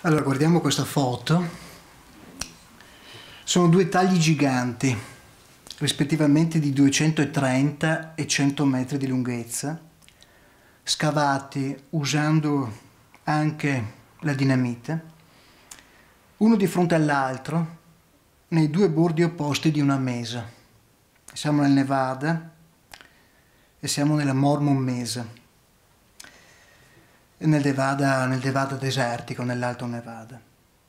Allora, guardiamo questa foto. Sono due tagli giganti, rispettivamente di 230 e 100 metri di lunghezza, scavati usando anche la dinamite, uno di fronte all'altro, nei due bordi opposti di una mesa. Siamo nel Nevada e siamo nella Mormon Mesa, nel Nevada desertico, nell'Alto Nevada.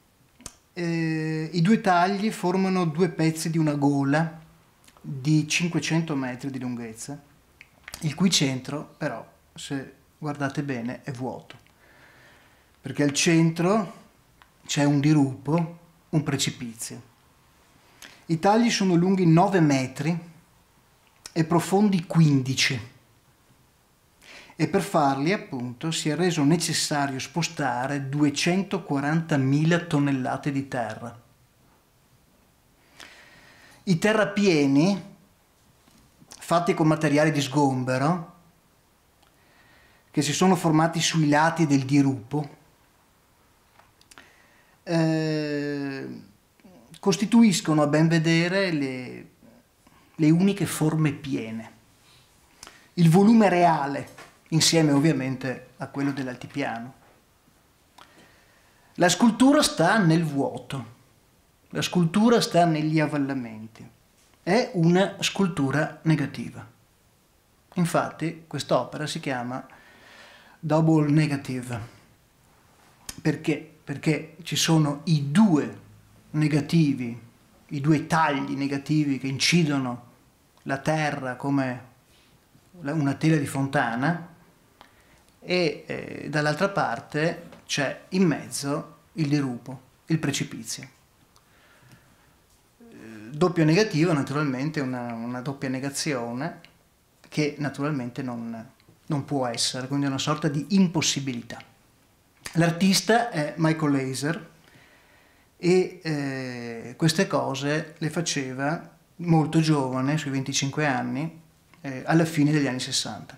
I due tagli formano due pezzi di una gola di 500 metri di lunghezza, il cui centro però, se guardate bene, è vuoto, perché al centro c'è un dirupo, un precipizio. I tagli sono lunghi 9 metri e profondi 15. E per farli, appunto, si è reso necessario spostare 240.000 tonnellate di terra. I terrapieni, fatti con materiali di sgombero, che si sono formati sui lati del dirupo, costituiscono a ben vedere le uniche forme piene. Il volume reale, insieme ovviamente a quello dell'altipiano. La scultura sta nel vuoto, la scultura sta negli avvallamenti, è una scultura negativa. Infatti quest'opera si chiama Double Negative. Perché? Perché ci sono i due negativi, i due tagli negativi che incidono la terra come una tela di fontana, e dall'altra parte c'è in mezzo il dirupo, il precipizio. Doppio negativo naturalmente una doppia negazione che naturalmente non può essere, quindi è una sorta di impossibilità. L'artista è Michael Laser e queste cose le faceva molto giovane, sui 25 anni, alla fine degli anni 60.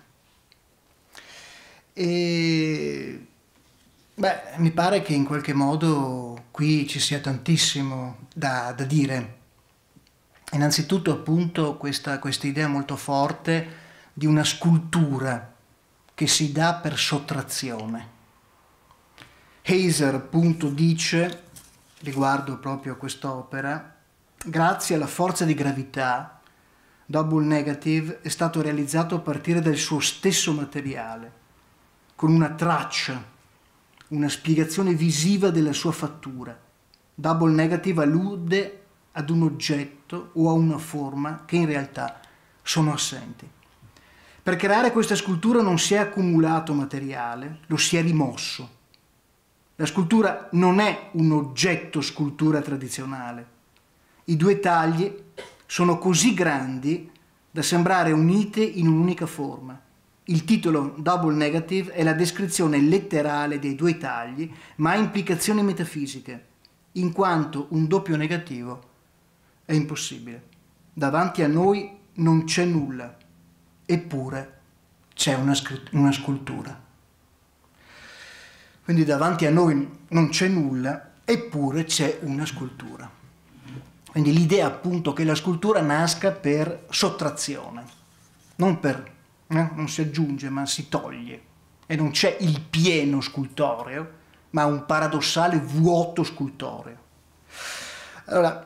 E mi pare che in qualche modo qui ci sia tantissimo da dire. Innanzitutto appunto questa idea molto forte di una scultura che si dà per sottrazione. Heiser appunto dice, riguardo proprio a quest'opera, grazie alla forza di gravità, Double Negative è stato realizzato a partire dal suo stesso materiale, con una traccia, una spiegazione visiva della sua fattura. Double Negative allude ad un oggetto o a una forma che in realtà sono assenti. Per creare questa scultura non si è accumulato materiale, lo si è rimosso. La scultura non è un oggetto scultura tradizionale. I due tagli sono così grandi da sembrare unite in un'unica forma. Il titolo Double Negative è la descrizione letterale dei due tagli, ma ha implicazioni metafisiche, in quanto un doppio negativo è impossibile. Davanti a noi non c'è nulla, eppure c'è una scultura. Quindi davanti a noi non c'è nulla, eppure c'è una scultura. Quindi l'idea appunto che la scultura nasca per sottrazione, non si aggiunge ma si toglie, e non c'è il pieno scultoreo, ma un paradossale vuoto scultoreo. Allora,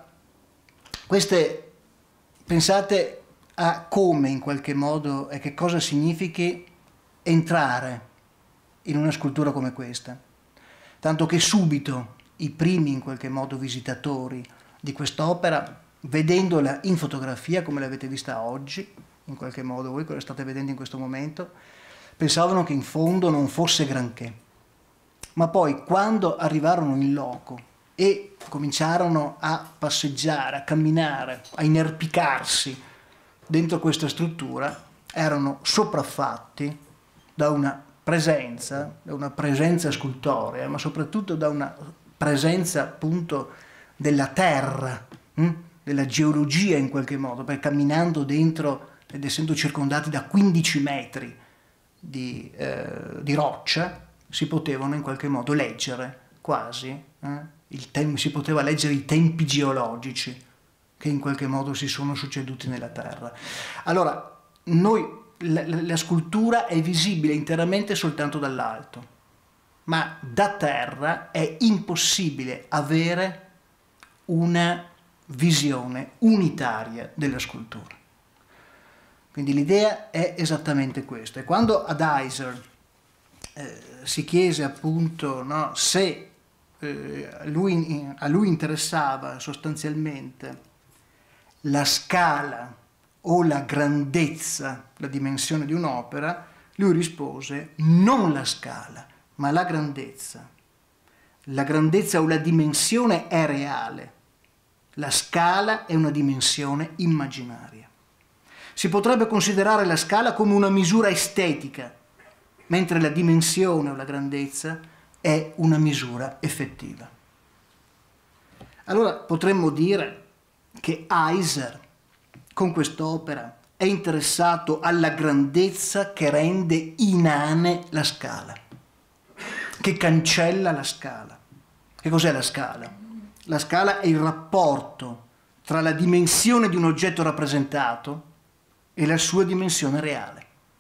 pensate a come in qualche modo e che cosa significhi entrare in una scultura come questa, tanto che subito i primi in qualche modo visitatori di quest'opera, vedendola in fotografia come l'avete vista oggi, in qualche modo voi che la state vedendo in questo momento, pensavano che in fondo non fosse granché. Ma poi quando arrivarono in loco e cominciarono a passeggiare, a camminare, a inerpicarsi dentro questa struttura, erano sopraffatti da una presenza scultorea, ma soprattutto da una presenza appunto della terra, della geologia in qualche modo, perché camminando dentro ed essendo circondati da 15 metri di roccia, si potevano in qualche modo leggere quasi, si poteva leggere i tempi geologici che in qualche modo si sono succeduti nella Terra. Allora, la scultura è visibile interamente soltanto dall'alto, ma da terra è impossibile avere una visione unitaria della scultura. Quindi l'idea è esattamente questa. E quando ad Heiser si chiese appunto, no, se a lui interessava sostanzialmente la scala o la grandezza, la dimensione di un'opera, lui rispose non la scala, ma la grandezza. La grandezza o la dimensione è reale, la scala è una dimensione immaginaria. Si potrebbe considerare la scala come una misura estetica, mentre la dimensione o la grandezza è una misura effettiva. Allora potremmo dire che Heiser con quest'opera è interessato alla grandezza che rende inane la scala, che cancella la scala. Che cos'è la scala? La scala è il rapporto tra la dimensione di un oggetto rappresentato e la sua dimensione reale.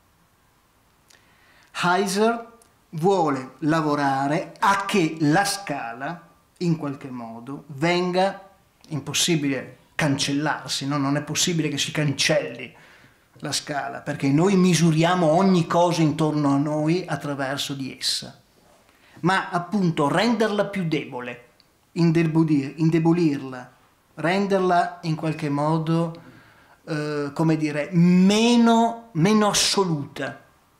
Heiser vuole lavorare a che la scala, in qualche modo, venga, impossibile cancellarsi, no? Non è possibile che si cancelli la scala, perché noi misuriamo ogni cosa intorno a noi attraverso di essa, ma appunto renderla più debole, indebolirla, renderla in qualche modo, come dire, meno assoluta,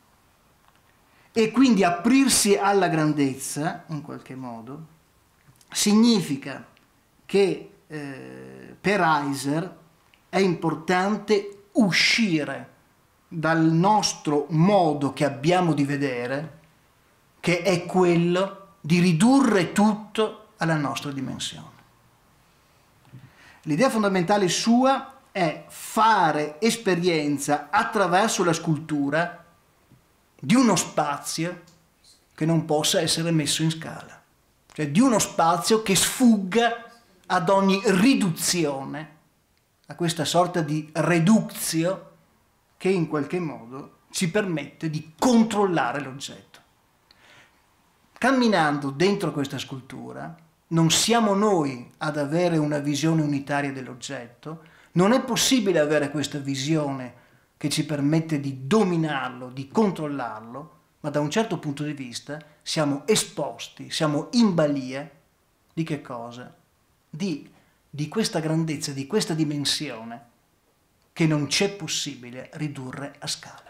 e quindi aprirsi alla grandezza, in qualche modo, significa che per Heiser è importante uscire dal nostro modo che abbiamo di vedere, che è quello di ridurre tutto alla nostra dimensione. L'idea fondamentale sua è fare esperienza attraverso la scultura di uno spazio che non possa essere messo in scala, cioè di uno spazio che sfugga ad ogni riduzione, a questa sorta di reductio che in qualche modo ci permette di controllare l'oggetto. Camminando dentro questa scultura non siamo noi ad avere una visione unitaria dell'oggetto, non è possibile avere questa visione che ci permette di dominarlo, di controllarlo, ma da un certo punto di vista siamo esposti, siamo in balia di che cosa? Di questa grandezza, di questa dimensione che non c'è possibile ridurre a scala.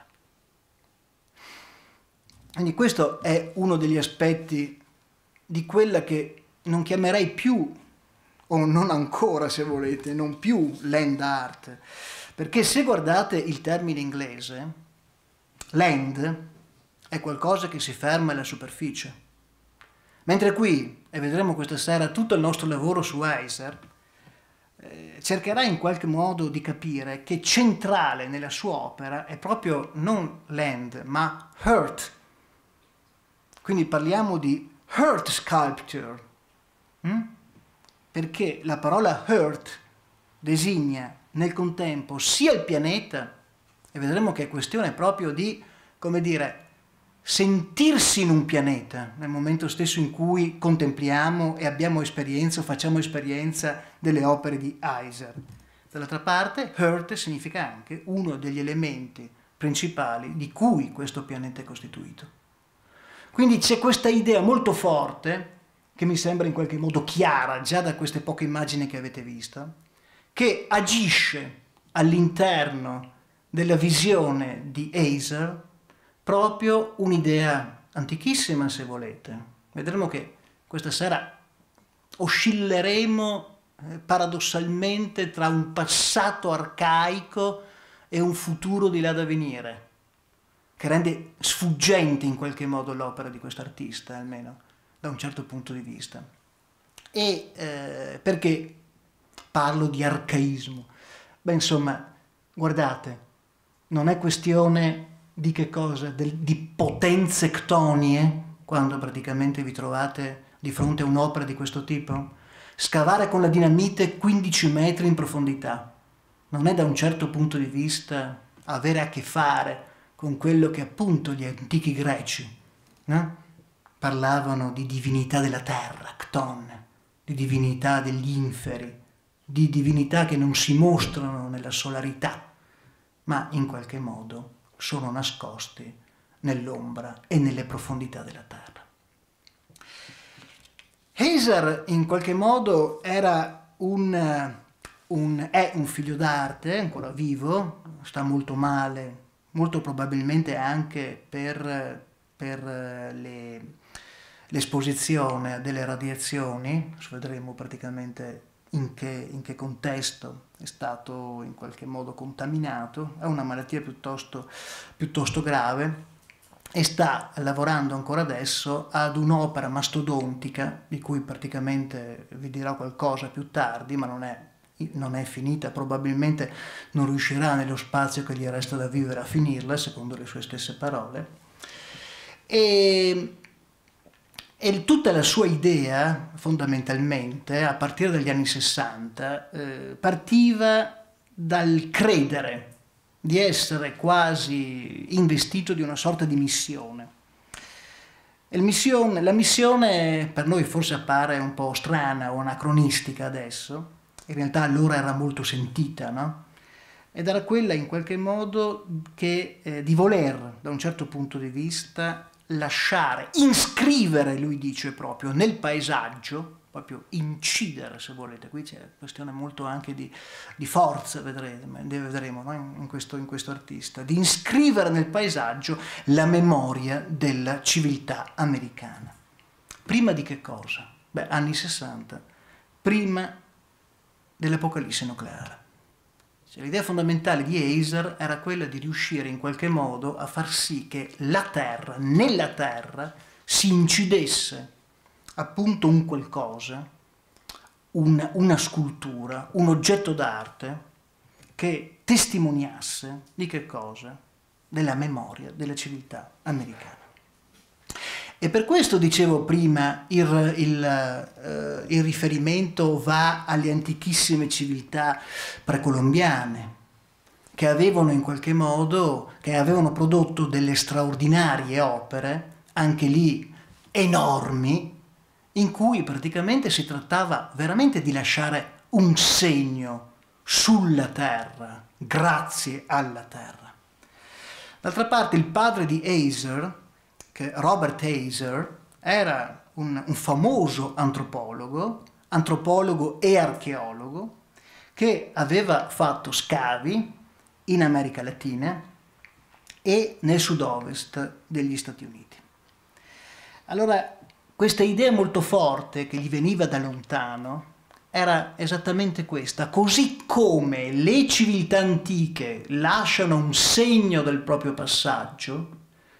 Quindi questo è uno degli aspetti di quella che non chiamerei più, o non ancora se volete, non più land art, perché se guardate il termine inglese, land è qualcosa che si ferma alla superficie, mentre qui, e vedremo questa sera tutto il nostro lavoro su Heiser, cercherà in qualche modo di capire che centrale nella sua opera è proprio non land, ma hurt. Quindi parliamo di hurt sculpture, perché la parola hurt designa nel contempo sia il pianeta, e vedremo che è questione proprio di, come dire, sentirsi in un pianeta nel momento stesso in cui contempliamo e abbiamo esperienza o facciamo esperienza delle opere di Heiser. Dall'altra parte, hurt significa anche uno degli elementi principali di cui questo pianeta è costituito. Quindi c'è questa idea molto forte, che mi sembra in qualche modo chiara già da queste poche immagini che avete visto, che agisce all'interno della visione di Heiser proprio un'idea antichissima, se volete. Vedremo che questa sera oscilleremo paradossalmente tra un passato arcaico e un futuro di là da venire, che rende sfuggente in qualche modo l'opera di questo artista, almeno da un certo punto di vista. E perché parlo di arcaismo? Beh, insomma, guardate, non è questione di che cosa? Di potenze ctonie, quando praticamente vi trovate di fronte a un'opera di questo tipo? Scavare con la dinamite 15 metri in profondità non è da un certo punto di vista avere a che fare con quello che appunto gli antichi greci, no? Parlavano di divinità della terra, Cton, di divinità degli inferi, di divinità che non si mostrano nella solarità, ma in qualche modo sono nascosti nell'ombra e nelle profondità della terra. Heiser in qualche modo era è un figlio d'arte, ancora vivo, sta molto male, molto probabilmente anche per l'esposizione delle radiazioni. Adesso vedremo praticamente in che contesto è stato in qualche modo contaminato. È una malattia piuttosto grave e sta lavorando ancora adesso ad un'opera mastodontica di cui praticamente vi dirò qualcosa più tardi, ma non è finita, probabilmente non riuscirà nello spazio che gli resta da vivere a finirla, secondo le sue stesse parole. E tutta la sua idea, fondamentalmente, a partire dagli anni 60, partiva dal credere di essere quasi investito di una sorta di missione. La missione per noi forse appare un po' strana o anacronistica adesso, in realtà allora era molto sentita, no? Ed era quella in qualche modo di voler, da un certo punto di vista, lasciare, inscrivere, lui dice proprio, nel paesaggio, proprio incidere se volete, qui c'è questione molto anche di forza, vedremo no? in questo artista, di iscrivere nel paesaggio la memoria della civiltà americana. Prima di che cosa? Beh, anni 60, prima dell'apocalisse nucleare. L'idea fondamentale di Heiser era quella di riuscire in qualche modo a far sì che nella terra, si incidesse appunto un qualcosa, una scultura, un oggetto d'arte che testimoniasse di che cosa? Della memoria della civiltà americana. E per questo dicevo prima il riferimento va alle antichissime civiltà precolombiane che avevano in qualche modo, che avevano prodotto delle straordinarie opere, anche lì enormi, in cui praticamente si trattava veramente di lasciare un segno sulla terra, grazie alla terra. D'altra parte il padre di Heiser, che Robert Heiser, era un famoso antropologo e archeologo, che aveva fatto scavi in America Latina e nel sud-ovest degli Stati Uniti. Allora, questa idea molto forte che gli veniva da lontano era esattamente questa: così come le civiltà antiche lasciano un segno del proprio passaggio,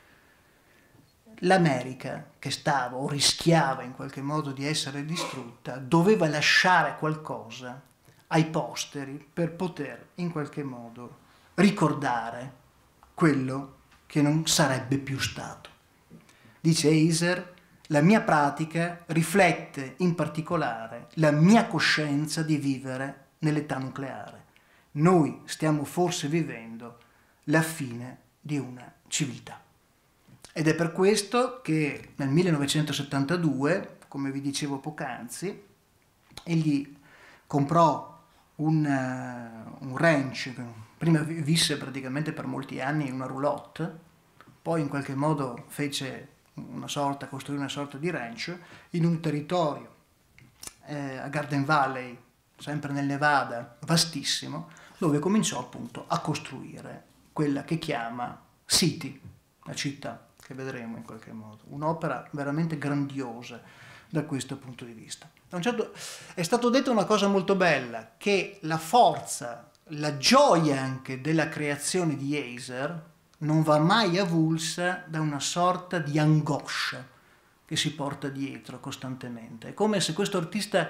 l'America, che stava o rischiava in qualche modo di essere distrutta, doveva lasciare qualcosa ai posteri per poter in qualche modo ricordare quello che non sarebbe più stato. Dice Heiser: la mia pratica riflette in particolare la mia coscienza di vivere nell'età nucleare. Noi stiamo forse vivendo la fine di una civiltà. Ed è per questo che nel 1972, come vi dicevo poc'anzi, egli comprò un ranch. Prima visse praticamente per molti anni in una roulotte, poi in qualche modo costruì una sorta di ranch in un territorio a Garden Valley, sempre nel Nevada, vastissimo, dove cominciò appunto a costruire quella che chiama City, la città, che vedremo in qualche modo. Un'opera veramente grandiosa da questo punto di vista. È stato detto una cosa molto bella, che la forza, la gioia anche della creazione di Heiser non va mai avulsa da una sorta di angoscia che si porta dietro costantemente. È come se questo artista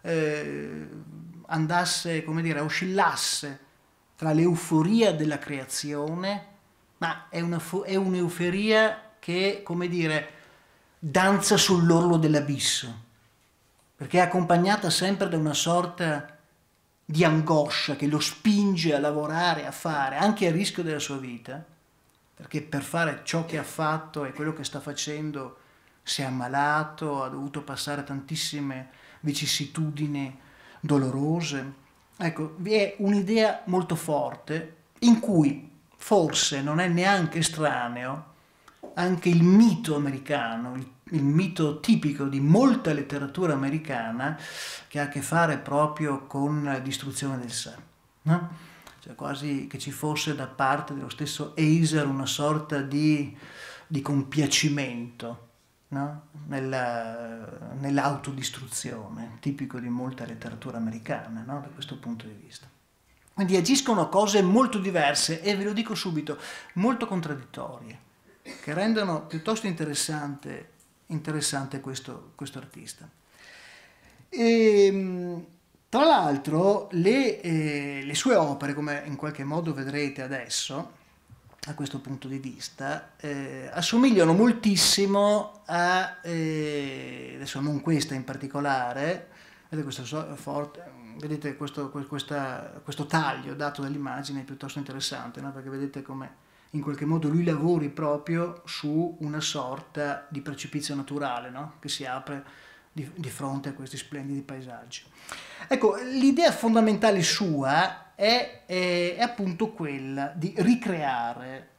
andasse, come dire, oscillasse tra l'euforia della creazione, ma è un'euforia che, come dire, danza sull'orlo dell'abisso, perché è accompagnata sempre da una sorta di angoscia che lo spinge a lavorare, a fare, anche a rischio della sua vita, perché per fare ciò che ha fatto e quello che sta facendo si è ammalato, ha dovuto passare tantissime vicissitudini dolorose. Ecco, vi è un'idea molto forte in cui forse non è neanche estraneo anche il mito americano, il mito tipico di molta letteratura americana che ha a che fare proprio con la distruzione del sé, no? Cioè quasi che ci fosse da parte dello stesso Heiser una sorta di compiacimento, no? Nell'autodistruzione, tipico di molta letteratura americana, no? Da questo punto di vista. Quindi agiscono cose molto diverse e ve lo dico subito, molto contraddittorie, che rendono piuttosto interessante questo artista. Tra l'altro le sue opere, come in qualche modo vedrete adesso, a questo punto di vista, assomigliano moltissimo adesso non questa in particolare, vedete questo taglio dato dall'immagine è piuttosto interessante, no? Perché vedete come in qualche modo lui lavori proprio su una sorta di precipizio naturale, no? Che si apre di fronte a questi splendidi paesaggi. Ecco, l'idea fondamentale sua è appunto quella di ricreare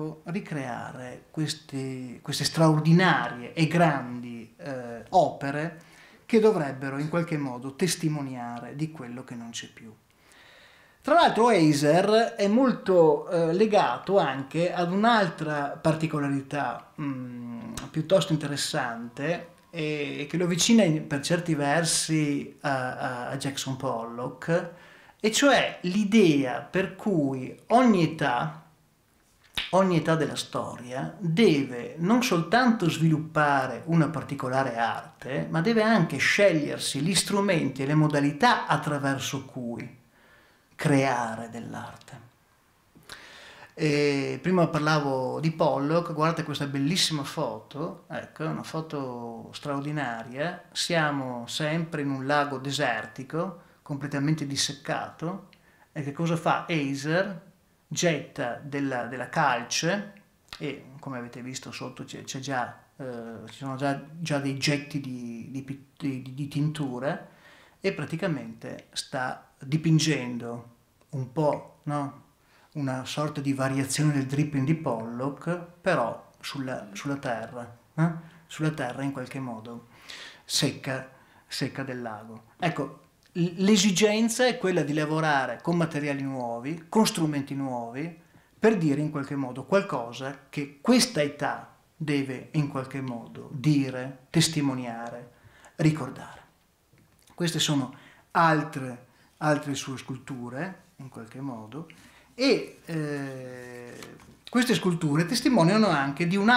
queste straordinarie e grandi opere che dovrebbero in qualche modo testimoniare di quello che non c'è più. Tra l'altro Heiser è molto legato anche ad un'altra particolarità piuttosto interessante e che lo avvicina per certi versi a Jackson Pollock, e cioè l'idea per cui ogni età della storia deve non soltanto sviluppare una particolare arte, ma deve anche scegliersi gli strumenti e le modalità attraverso cui creare dell'arte. Prima parlavo di Pollock, guardate questa bellissima foto, ecco, è una foto straordinaria, siamo sempre in un lago desertico, completamente disseccato, e che cosa fa Heiser? Getta della calce, e come avete visto sotto ci sono già dei getti di tinture, e praticamente sta dipingendo un po', no? Una sorta di variazione del dripping di Pollock, però sulla terra, sulla terra in qualche modo secca del lago. Ecco, l'esigenza è quella di lavorare con materiali nuovi, con strumenti nuovi, per dire in qualche modo qualcosa che questa età deve in qualche modo dire, testimoniare, ricordare. Queste sono altre sue sculture, in qualche modo, e queste sculture testimoniano anche di un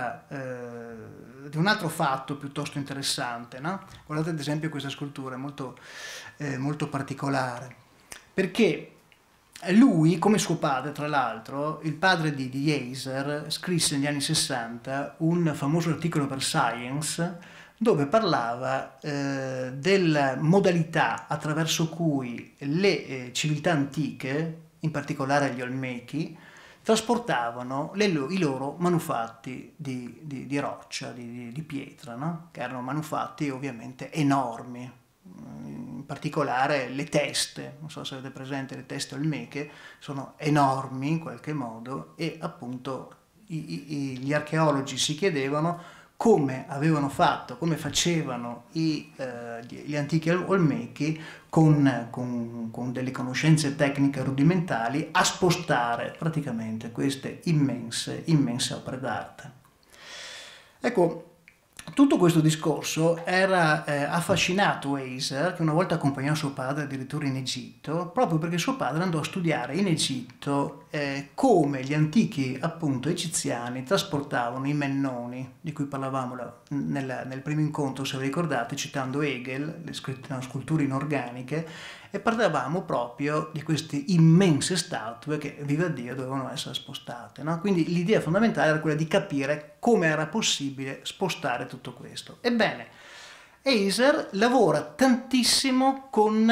altro fatto piuttosto interessante, no? Guardate ad esempio questa scultura, molto particolare, perché lui, come suo padre tra l'altro, il padre di Heiser, scrisse negli anni 60 un famoso articolo per Science dove parlava della modalità attraverso cui le civiltà antiche, in particolare gli Olmechi, trasportavano i loro manufatti di roccia, di pietra, no? Che erano manufatti ovviamente enormi, in particolare le teste, non so se avete presente le teste olmeche, sono enormi in qualche modo, e appunto gli archeologi si chiedevano come avevano fatto, come facevano gli antichi olmechi con delle conoscenze tecniche rudimentali a spostare praticamente queste immense opere d'arte. Ecco, tutto questo discorso era affascinato Heiser, che una volta accompagnò suo padre addirittura in Egitto, proprio perché suo padre andò a studiare in Egitto come gli antichi appunto egiziani trasportavano i mennoni, di cui parlavamo nel primo incontro, se vi ricordate, citando Hegel, le sculture inorganiche, e parlavamo proprio di queste immense statue che, viva Dio, dovevano essere spostate, no? Quindi l'idea fondamentale era quella di capire come era possibile spostare tutto questo. Ebbene, Heiser lavora tantissimo con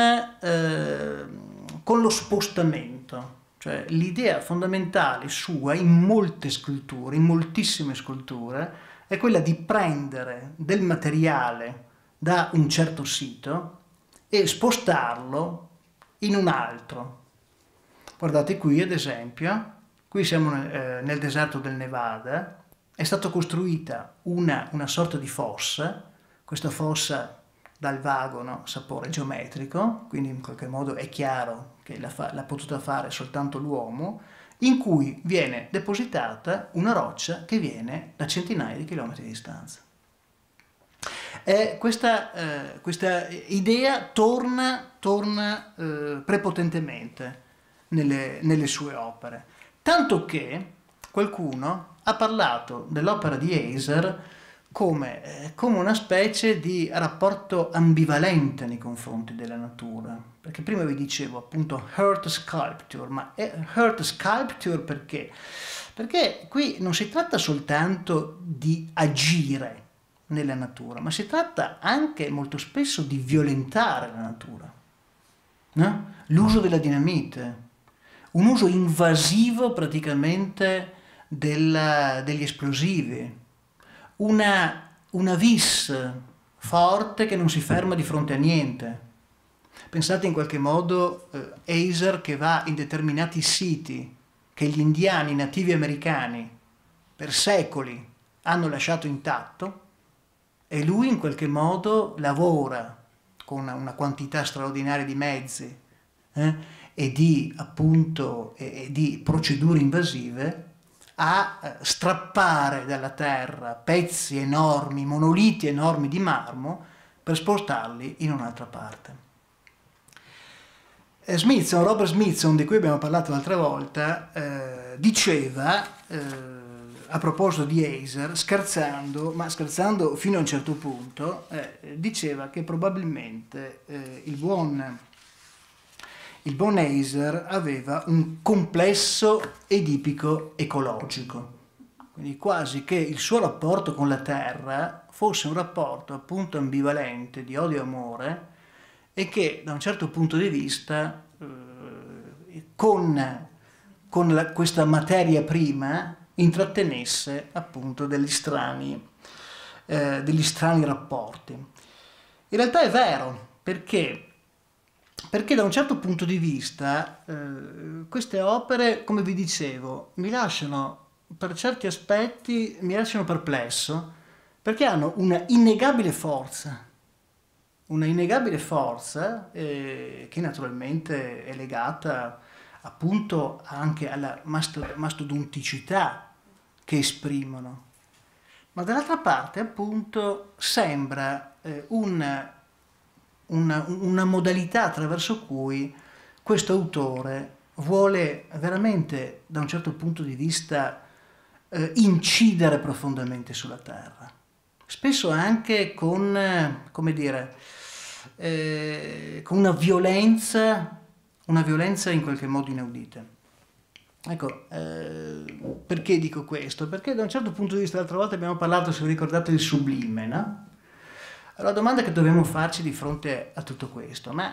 lo spostamento, cioè l'idea fondamentale sua in molte sculture, in moltissime sculture, è quella di prendere del materiale da un certo sito e spostarlo in un altro. Guardate qui ad esempio, qui siamo nel deserto del Nevada, è stata costruita una sorta di fossa. Questa fossa dà il vago, no, sapore geometrico, quindi in qualche modo è chiaro che l'ha potuta fare soltanto l'uomo, in cui viene depositata una roccia che viene da centinaia di chilometri di distanza. Questa idea torna prepotentemente nelle sue opere, tanto che qualcuno ha parlato dell'opera di Heiser come una specie di rapporto ambivalente nei confronti della natura, perché prima vi dicevo appunto Earth Sculpture, ma Earth Sculpture perché? Perché qui non si tratta soltanto di agire nella natura, ma si tratta anche molto spesso di violentare la natura, no? L'uso della dinamite, un uso invasivo praticamente degli esplosivi, una vis forte che non si ferma di fronte a niente. Pensate in qualche modo Heiser che va in determinati siti che gli indiani nativi americani per secoli hanno lasciato intatto, e lui in qualche modo lavora con una quantità straordinaria di mezzi e di procedure invasive a strappare dalla terra pezzi enormi, monoliti enormi di marmo per spostarli in un'altra parte. Robert Smithson, di cui abbiamo parlato l'altra volta, diceva, a proposito di Heiser, scherzando fino a un certo punto, diceva che probabilmente il buon Heiser aveva un complesso edipico ecologico, quindi quasi che il suo rapporto con la terra fosse un rapporto appunto ambivalente di odio e amore, e che da un certo punto di vista questa materia prima intrattenesse appunto degli strani rapporti. In realtà è vero, perché da un certo punto di vista queste opere, come vi dicevo, per certi aspetti mi lasciano perplesso, perché hanno una innegabile forza che naturalmente è legata appunto anche alla mastodonticità che esprimono, ma dall'altra parte appunto sembra una modalità attraverso cui questo autore vuole veramente, da un certo punto di vista, incidere profondamente sulla terra, spesso anche con, come dire, con una violenza in qualche modo inaudita. Ecco, perché dico questo? Perché da un certo punto di vista, l'altra volta abbiamo parlato, se vi ricordate, del sublime, no? Allora la domanda che dobbiamo farci di fronte a tutto questo, ma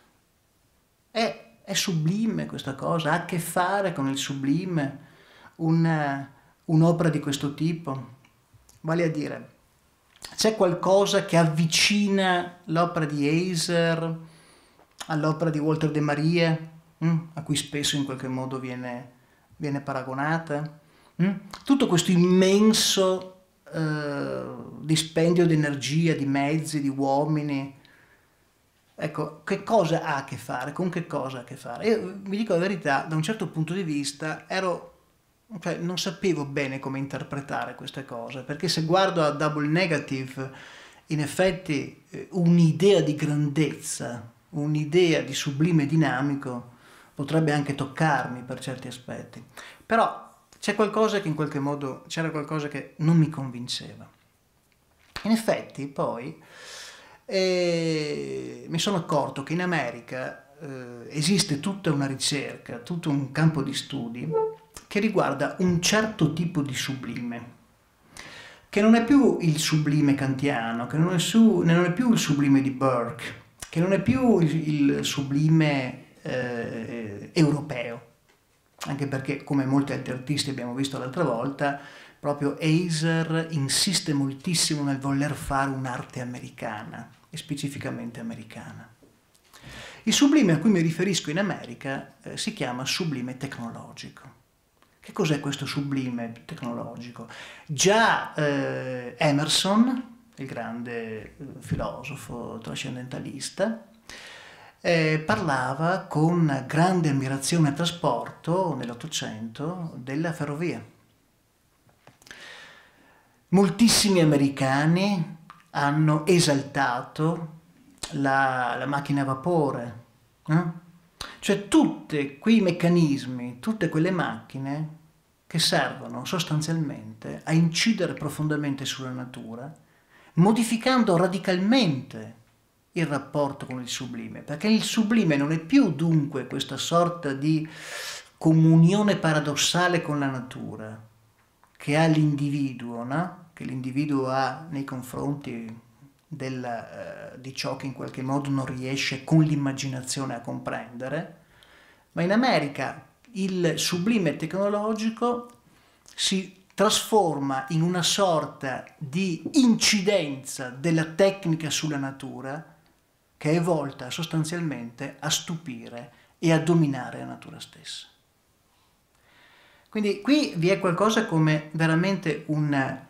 è sublime questa cosa? Ha a che fare con il sublime un'opera di questo tipo? Vale a dire, c'è qualcosa che avvicina l'opera di Heiser all'opera di Walter de Maria, a cui spesso in qualche modo viene paragonata? Tutto questo immenso dispendio di energia, di mezzi, di uomini, ecco, che cosa ha a che fare? Con che cosa ha a che fare? Io vi dico la verità, da un certo punto di vista non sapevo bene come interpretare queste cose, perché se guardo a Double Negative, in effetti un'idea di grandezza, un'idea di sublime dinamico potrebbe anche toccarmi per certi aspetti, però c'è qualcosa che in qualche modo, c'era qualcosa che non mi convinceva. In effetti poi mi sono accorto che in America esiste tutta una ricerca, tutto un campo di studi che riguarda un certo tipo di sublime, che non è più il sublime kantiano, che non è più il sublime di Burke, che non è più il sublime europeo, anche perché, come molti altri artisti abbiamo visto l'altra volta, proprio Heiser insiste moltissimo nel voler fare un'arte americana, e specificamente americana. Il sublime a cui mi riferisco in America si chiama sublime tecnologico. Che cos'è questo sublime tecnologico? Già Emerson, il grande filosofo trascendentalista, parlava con grande ammirazione e trasporto nell'Ottocento della ferrovia. Moltissimi americani hanno esaltato la macchina a vapore, cioè tutti quei meccanismi, tutte quelle macchine che servono sostanzialmente a incidere profondamente sulla natura, modificando radicalmente il rapporto con il sublime, perché il sublime non è più dunque questa sorta di comunione paradossale con la natura che ha l'individuo, no? Che l'individuo ha nei confronti di ciò che in qualche modo non riesce con l'immaginazione a comprendere, ma in America il sublime tecnologico si trasforma in una sorta di incidenza della tecnica sulla natura che è volta sostanzialmente a stupire e a dominare la natura stessa. Quindi qui vi è qualcosa come veramente un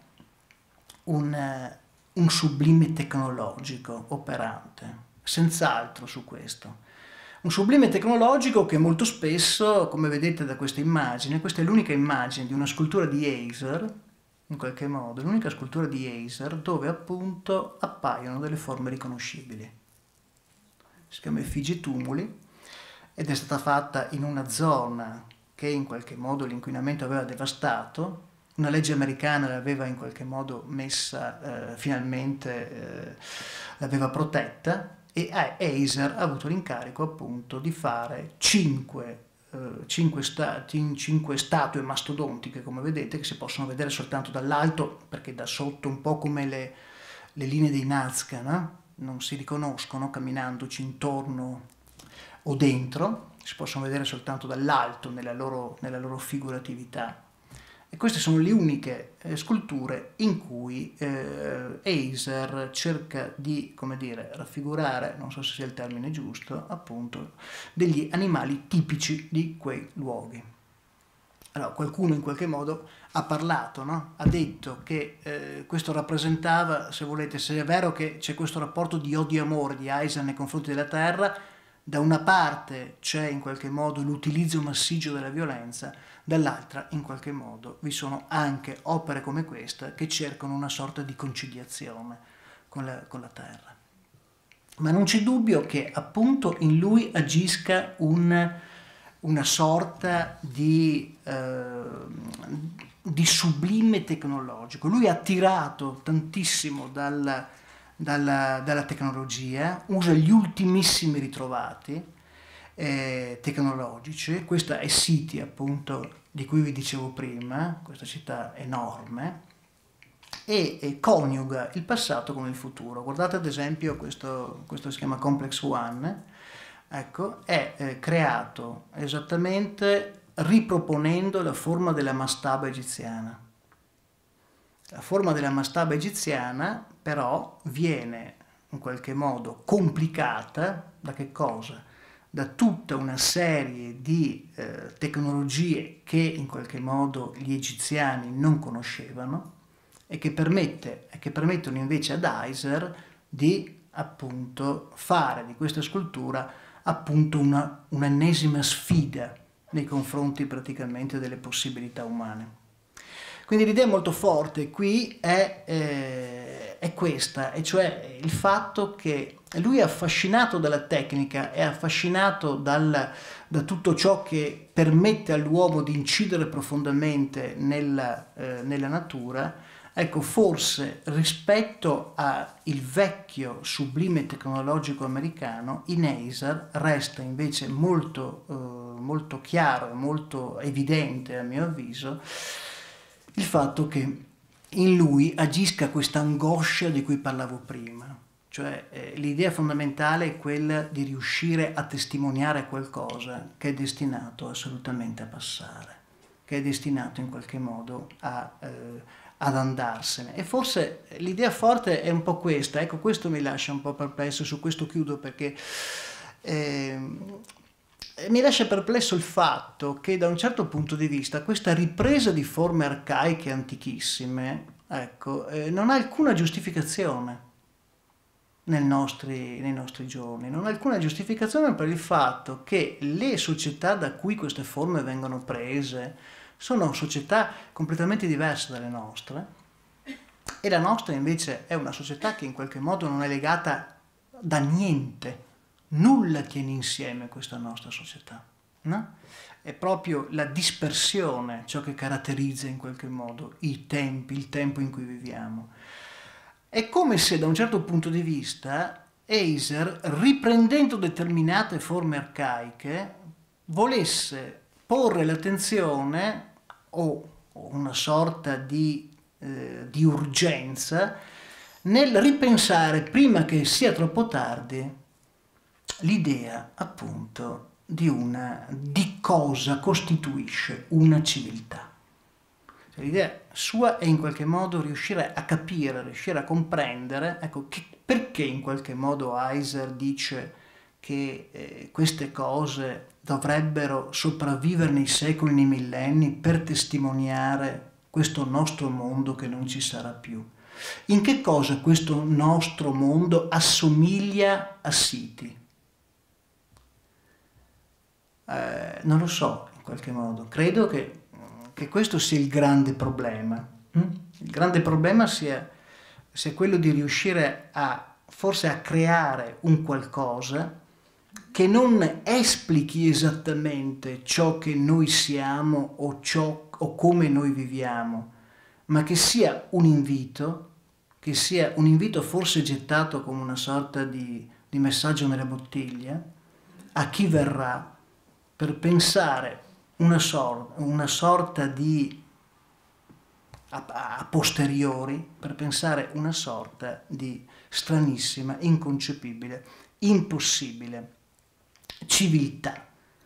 sublime tecnologico operante, senz'altro su questo. Un sublime tecnologico che molto spesso, come vedete da questa immagine, questa è l'unica immagine di una scultura di Heiser, in qualche modo, l'unica scultura di Heiser dove appunto appaiono delle forme riconoscibili. Si chiama Effigie Tumuli ed è stata fatta in una zona che in qualche modo l'inquinamento aveva devastato. Una legge americana l'aveva in qualche modo messa, finalmente l'aveva protetta, e Heiser ha avuto l'incarico appunto di fare 5 statue mastodontiche, come vedete, che si possono vedere soltanto dall'alto, perché da sotto, un po' come le linee dei Nazca, no? Non si riconoscono camminandoci intorno o dentro, si possono vedere soltanto dall'alto nella loro figuratività. E queste sono le uniche sculture in cui Heiser cerca di, come dire, raffigurare, non so se sia il termine giusto, appunto, degli animali tipici di quei luoghi. Allora, qualcuno in qualche modo ha parlato, no? Ha detto che questo rappresentava, se volete, se è vero che c'è questo rapporto di odio e amore di Heiser nei confronti della terra, da una parte c'è in qualche modo l'utilizzo massiccio della violenza, dall'altra in qualche modo vi sono anche opere come questa che cercano una sorta di conciliazione con la terra. Ma non c'è dubbio che appunto in lui agisca una sorta di sublime tecnologico. Lui è attirato tantissimo dalla tecnologia, usa gli ultimissimi ritrovati tecnologici. Questa è City, appunto, di cui vi dicevo prima, questa città enorme, e coniuga il passato con il futuro. Guardate ad esempio questo si chiama Complex One, ecco, è creato esattamente riproponendo la forma della mastaba egiziana. La forma della mastaba egiziana però viene in qualche modo complicata da che cosa? Da tutta una serie di tecnologie che in qualche modo gli egiziani non conoscevano e che permettono invece ad Heiser di appunto fare di questa scultura appunto un'ennesima sfida nei confronti praticamente delle possibilità umane. Quindi l'idea molto forte qui è questa, e cioè il fatto che lui è affascinato dalla tecnica, è affascinato da tutto ciò che permette all'uomo di incidere profondamente nella natura. Ecco, forse rispetto al vecchio sublime tecnologico americano, in Acer resta invece molto chiaro e molto evidente, a mio avviso, il fatto che in lui agisca questa angoscia di cui parlavo prima. Cioè l'idea fondamentale è quella di riuscire a testimoniare qualcosa che è destinato assolutamente a passare, che è destinato in qualche modo ad andarsene. E forse l'idea forte è un po' questa, ecco, questo mi lascia un po' perplesso, su questo chiudo perché mi lascia perplesso il fatto che da un certo punto di vista questa ripresa di forme arcaiche antichissime, ecco, non ha alcuna giustificazione nei nostri giorni, non ha alcuna giustificazione per il fatto che le società da cui queste forme vengono prese sono società completamente diverse dalle nostre e la nostra invece è una società che in qualche modo non è legata da niente, nulla tiene insieme questa nostra società, no? È proprio la dispersione ciò che caratterizza in qualche modo i tempi, il tempo in cui viviamo. È come se da un certo punto di vista Acer, riprendendo determinate forme arcaiche, volesse porre l'attenzione o una sorta di urgenza nel ripensare, prima che sia troppo tardi, l'idea appunto di cosa costituisce una civiltà. L'idea sua è in qualche modo riuscire a capire, riuscire a comprendere, ecco, perché in qualche modo Acer dice che queste cose dovrebbero sopravvivere nei secoli, nei millenni, per testimoniare questo nostro mondo che non ci sarà più. In che cosa questo nostro mondo assomiglia a Siti? Non lo so, in qualche modo. Credo che questo sia il grande problema. Il grande problema sia quello di riuscire forse a creare un qualcosa che non esplichi esattamente ciò che noi siamo o come noi viviamo, ma che sia un invito forse gettato come una sorta di messaggio nella bottiglia a chi verrà per pensare una sorta di a posteriori, per pensare una sorta di stranissima, inconcepibile, impossibile civiltà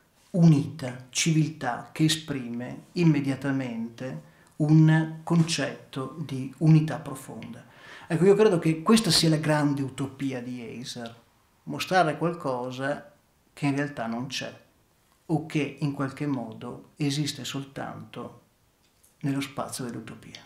unita, civiltà che esprime immediatamente un concetto di unità profonda. Ecco, io credo che questa sia la grande utopia di Acer, mostrare qualcosa che in realtà non c'è o che in qualche modo esiste soltanto nello spazio dell'utopia.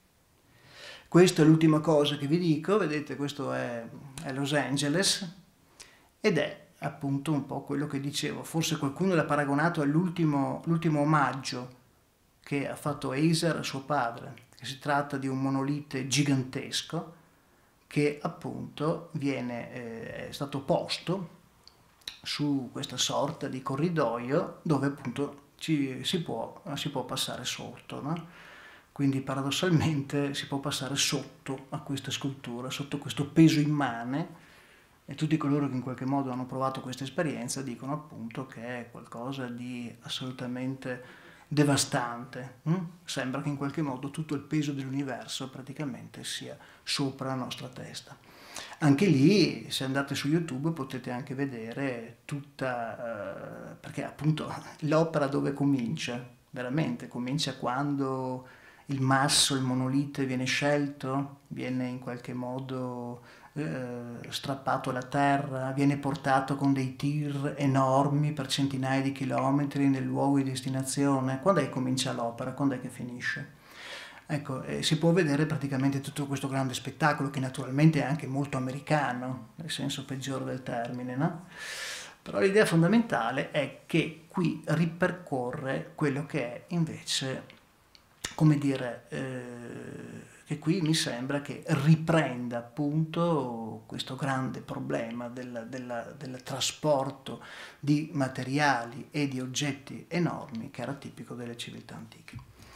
Questa è l'ultima cosa che vi dico, vedete, questo è Los Angeles ed è appunto un po' quello che dicevo, forse qualcuno l'ha paragonato all'ultimo omaggio che ha fatto Acer a suo padre, che si tratta di un monolite gigantesco che appunto è stato posto su questa sorta di corridoio dove appunto si può passare sotto, no? Quindi paradossalmente si può passare sotto a questa scultura, sotto questo peso immane, e tutti coloro che in qualche modo hanno provato questa esperienza dicono appunto che è qualcosa di assolutamente devastante. Sembra che in qualche modo tutto il peso dell'universo praticamente sia sopra la nostra testa. Anche lì, se andate su YouTube, potete anche vedere tutta, perché appunto l'opera dove comincia? Veramente comincia quando il masso, il monolite viene scelto, viene in qualche modo strappato alla terra, viene portato con dei tir enormi per centinaia di chilometri nel luogo di destinazione. Quando è che comincia l'opera? Quando è che finisce? Ecco, si può vedere praticamente tutto questo grande spettacolo che naturalmente è anche molto americano, nel senso peggiore del termine, no? Però l'idea fondamentale è che qui ripercorre quello che è invece, come dire, che qui mi sembra che riprenda appunto questo grande problema del trasporto di materiali e di oggetti enormi che era tipico delle civiltà antiche.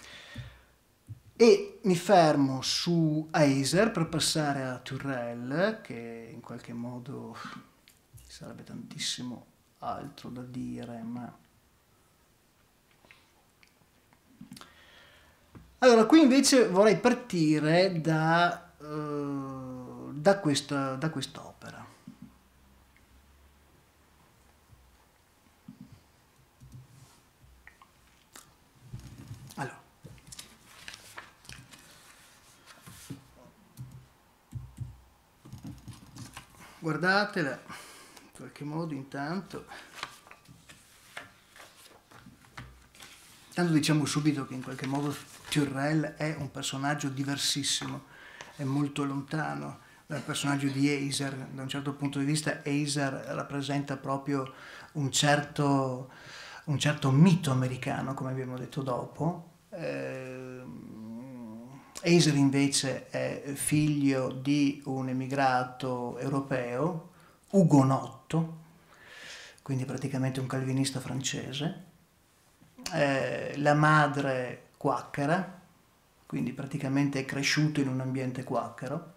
E mi fermo su Heiser per passare a Turrell, che in qualche modo ci sarebbe tantissimo altro da dire, ma... Allora, qui invece vorrei partire da quest'opera. Allora, guardatela, in qualche modo intanto diciamo subito che in qualche modo Turrell è un personaggio diversissimo, è molto lontano dal personaggio di Heiser. Da un certo punto di vista Heiser rappresenta proprio un certo mito americano, come abbiamo detto dopo. Heiser invece è figlio di un emigrato europeo, ugonotto, quindi praticamente un calvinista francese. La madre quacchera, quindi praticamente è cresciuto in un ambiente quacchero,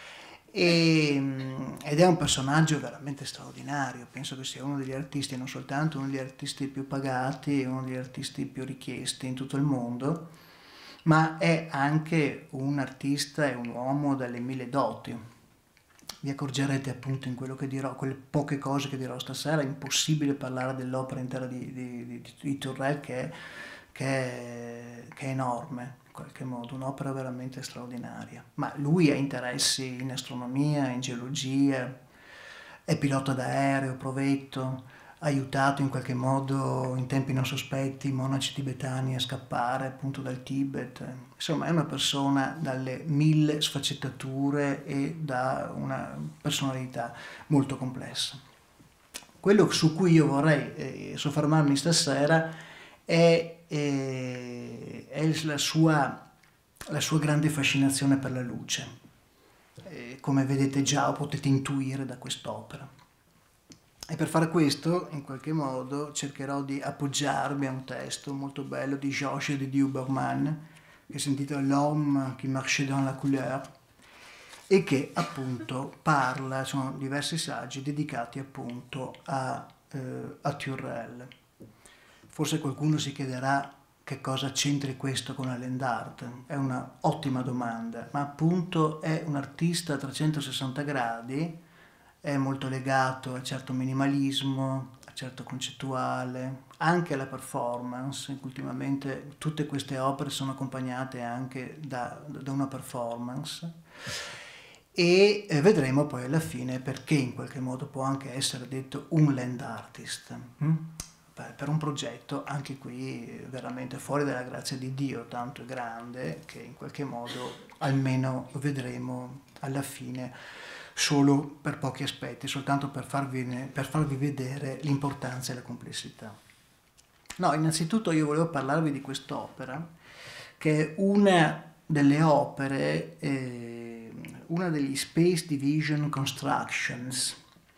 ed è un personaggio veramente straordinario. Penso che sia uno degli artisti, non soltanto uno degli artisti più pagati, uno degli artisti più richiesti in tutto il mondo, ma è anche un artista e un uomo dalle mille doti. Vi accorgerete appunto in quello che dirò, quelle poche cose che dirò stasera. È impossibile parlare dell'opera intera di Turrell, che è enorme, in qualche modo, un'opera veramente straordinaria. Ma lui ha interessi in astronomia, in geologia, è pilota d'aereo, provetto, ha aiutato in qualche modo in tempi non sospetti i monaci tibetani a scappare appunto dal Tibet. Insomma, è una persona dalle mille sfaccettature e da una personalità molto complessa. Quello su cui io vorrei soffermarmi stasera è la sua grande fascinazione per la luce, come vedete già o potete intuire da quest'opera. E per fare questo, in qualche modo, cercherò di appoggiarmi a un testo molto bello di Georges de Duberman, che si intitola L'homme qui marchait dans la couleur, e che appunto parla, sono diversi saggi dedicati appunto a Turrell. Forse qualcuno si chiederà che cosa c'entri questo con la land art. È una ottima domanda, ma appunto è un artista a 360 gradi, è molto legato a certo minimalismo, a certo concettuale, anche alla performance. Ultimamente tutte queste opere sono accompagnate anche da una performance, e vedremo poi alla fine perché in qualche modo può anche essere detto un land artist. Per un progetto anche qui veramente fuori dalla grazia di Dio, tanto è grande che in qualche modo almeno vedremo alla fine solo per pochi aspetti, soltanto per farvi vedere l'importanza e la complessità. No, innanzitutto io volevo parlarvi di quest'opera, che è una delle opere, una degli Space Division Constructions.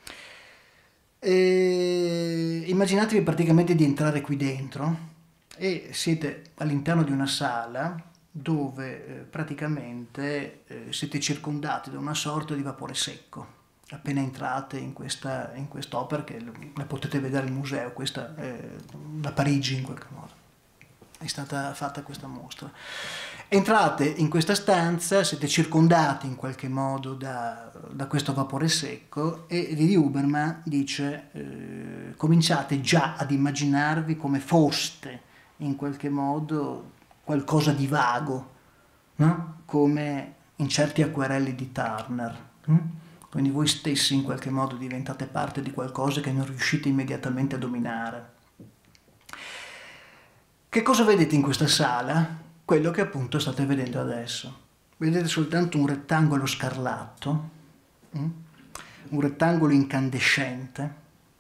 Immaginatevi praticamente di entrare qui dentro e siete all'interno di una sala dove praticamente siete circondati da una sorta di vapore secco. Appena entrate in quest'opera, che la potete vedere al museo, questa da Parigi in qualche modo, è stata fatta questa mostra. Entrate in questa stanza, siete circondati in qualche modo da questo vapore secco, e Didi Huberman dice cominciate già ad immaginarvi come foste in qualche modo qualcosa di vago, no? Come in certi acquerelli di Turner. Quindi voi stessi in qualche modo diventate parte di qualcosa che non riuscite immediatamente a dominare. Che cosa vedete in questa sala? Quello che appunto state vedendo adesso. Vedete soltanto un rettangolo scarlatto, un rettangolo incandescente,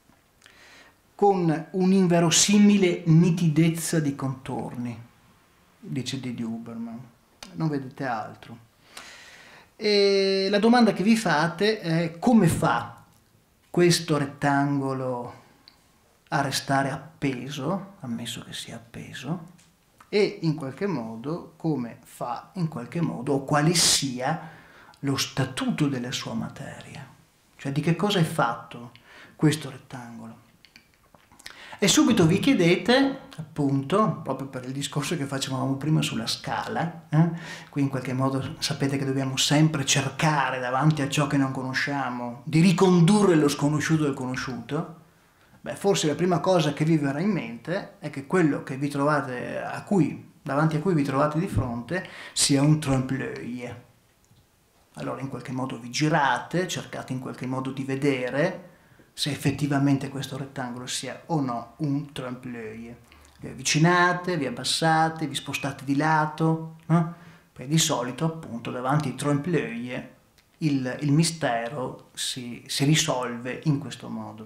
con un'inverosimile nitidezza di contorni, dice Didi Huberman. Non vedete altro. E la domanda che vi fate è: come fa questo rettangolo a restare appeso, ammesso che sia appeso, e in qualche modo come fa, in qualche modo, o quale sia lo statuto della sua materia, cioè di che cosa è fatto questo rettangolo. E subito vi chiedete, appunto, proprio per il discorso che facevamo prima sulla scala, qui in qualche modo sapete che dobbiamo sempre cercare davanti a ciò che non conosciamo di ricondurre lo sconosciuto al conosciuto. Beh, forse la prima cosa che vi verrà in mente è che quello che vi trovate davanti a cui vi trovate di fronte sia un trompe-l'œil. Allora in qualche modo vi girate, cercate in qualche modo di vedere se effettivamente questo rettangolo sia o no un trompe-l'œil. Vi avvicinate, vi abbassate, vi spostate di lato, Poi di solito appunto davanti ai trompe-l'œil il mistero si risolve in questo modo.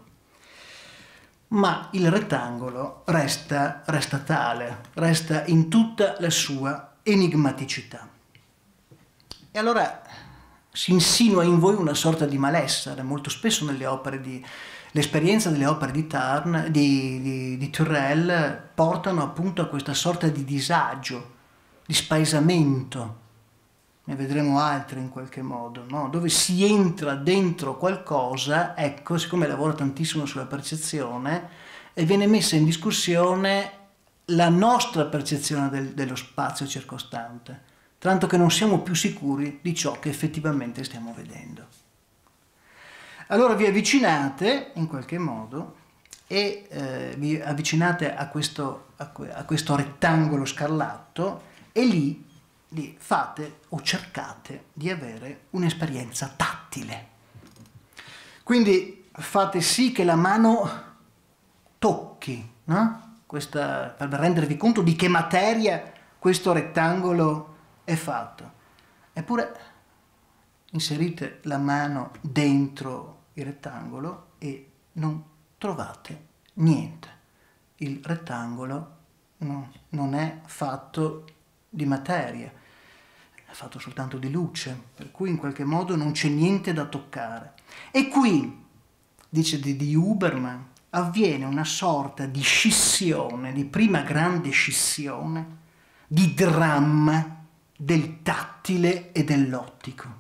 Ma il rettangolo resta tale, resta in tutta la sua enigmaticità. E allora si insinua in voi una sorta di malessere. Molto spesso l'esperienza delle opere di Tarn, di Turrell, portano appunto a questa sorta di disagio, di spaesamento. Ne vedremo altre in qualche modo, no? Dove si entra dentro qualcosa, ecco, siccome lavora tantissimo sulla percezione, e viene messa in discussione la nostra percezione dello spazio circostante, tanto che non siamo più sicuri di ciò che effettivamente stiamo vedendo. Allora vi avvicinate in qualche modo e vi avvicinate a questo rettangolo scarlatto e lì fate o cercate di avere un'esperienza tattile. Quindi fate sì che la mano tocchi, no? Per rendervi conto di che materia questo rettangolo è fatto. Eppure inserite la mano dentro il rettangolo e non trovate niente. Il rettangolo non è fatto di materia, è fatto soltanto di luce, per cui in qualche modo non c'è niente da toccare. E qui, dice di Huberman, avviene una sorta di scissione, di prima grande scissione, di dramma del tattile e dell'ottico.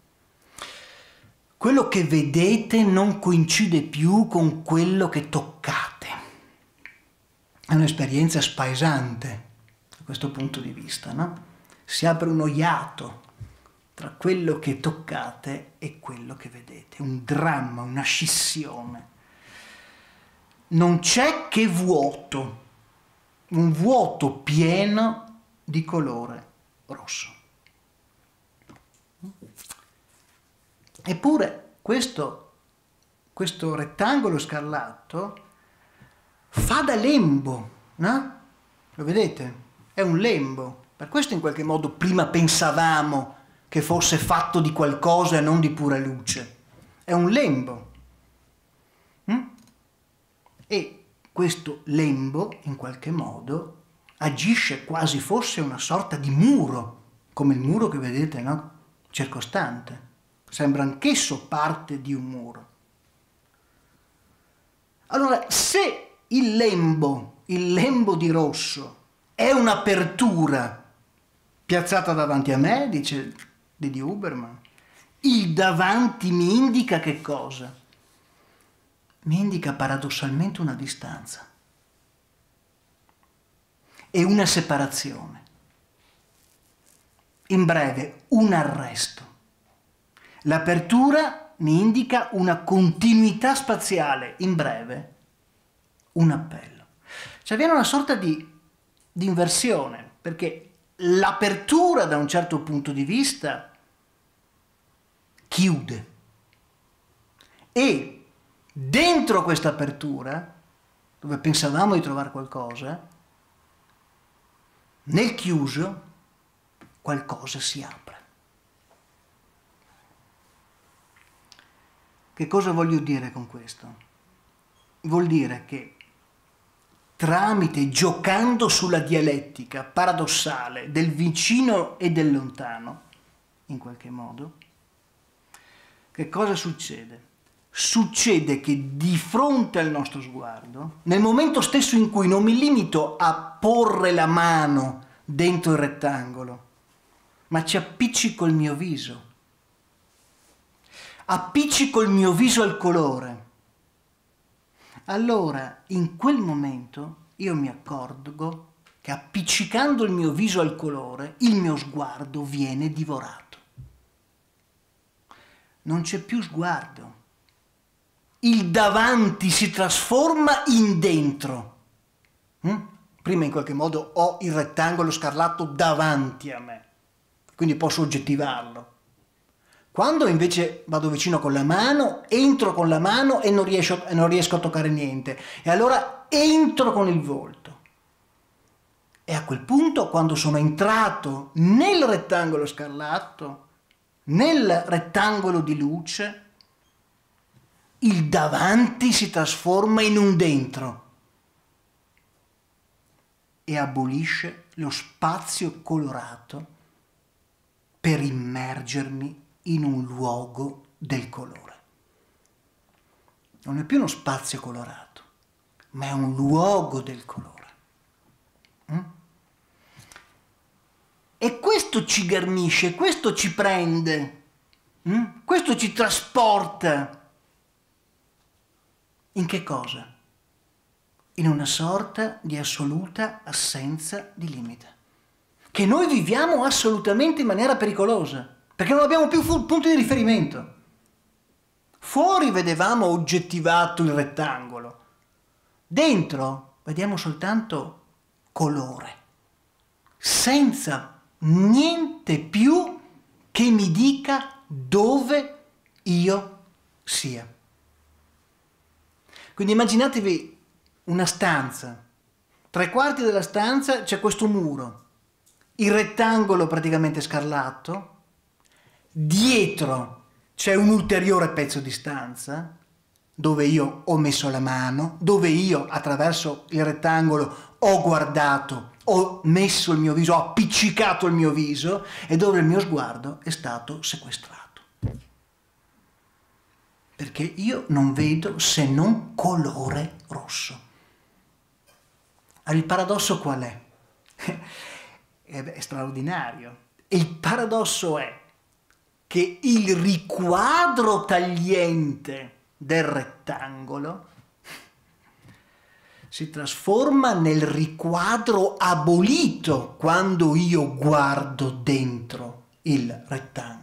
Quello che vedete non coincide più con quello che toccate. È un'esperienza spaesante da questo punto di vista, no? Si apre uno iato tra quello che toccate e quello che vedete, un dramma, una scissione. Non c'è che vuoto, un vuoto pieno di colore rosso. Eppure questo rettangolo scarlatto fa da lembo, no? Lo vedete? È un lembo. Per questo in qualche modo prima pensavamo che fosse fatto di qualcosa e non di pura luce. È un lembo. E questo lembo in qualche modo agisce quasi fosse una sorta di muro, come il muro che vedete, no? Circostante. Sembra anch'esso parte di un muro. Allora, se il lembo di rosso è un'apertura piazzata davanti a me, dice di Huberman, il davanti mi indica che cosa? Mi indica paradossalmente una distanza e una separazione. In breve, un arresto. L'apertura mi indica una continuità spaziale, in breve, un appello. Cioè viene una sorta di inversione, perché l'apertura da un certo punto di vista chiude e dentro questa apertura, dove pensavamo di trovare qualcosa, nel chiuso qualcosa si apre. Che cosa voglio dire con questo? Vuol dire che giocando sulla dialettica paradossale del vicino e del lontano, in qualche modo, che cosa succede? Succede che di fronte al nostro sguardo, nel momento stesso in cui non mi limito a porre la mano dentro il rettangolo, ma ci appiccico il mio viso, appiccico il mio viso al colore, allora in quel momento io mi accorgo che appiccicando il mio viso al colore, il mio sguardo viene divorato. Non c'è più sguardo. Il davanti si trasforma in dentro. Prima in qualche modo ho il rettangolo scarlatto davanti a me, quindi posso oggettivarlo. Quando invece vado vicino con la mano, entro con la mano e non riesco a toccare niente. E allora entro con il volto. E a quel punto, quando sono entrato nel rettangolo scarlatto, nel rettangolo di luce, il davanti si trasforma in un dentro e abolisce lo spazio colorato per immergermi in un luogo del colore. Non è più uno spazio colorato, ma è un luogo del colore. E questo ci ghermisce, questo ci prende, questo ci trasporta. In che cosa? In una sorta di assoluta assenza di limite, che noi viviamo assolutamente in maniera pericolosa, perché non abbiamo più punti di riferimento. Fuori vedevamo oggettivato il rettangolo, dentro vediamo soltanto colore, senza niente più che mi dica dove io sia. Quindi immaginatevi una stanza, 3/4 della stanza c'è questo muro, il rettangolo praticamente scarlatto, dietro c'è un ulteriore pezzo di stanza dove io ho messo la mano, dove io attraverso il rettangolo ho guardato, ho messo il mio viso, ho appiccicato il mio viso e dove il mio sguardo è stato sequestrato. Perché io non vedo se non colore rosso. Allora il paradosso qual è? È straordinario. Il paradosso è che il riquadro tagliente del rettangolo si trasforma nel riquadro abolito quando io guardo dentro il rettangolo.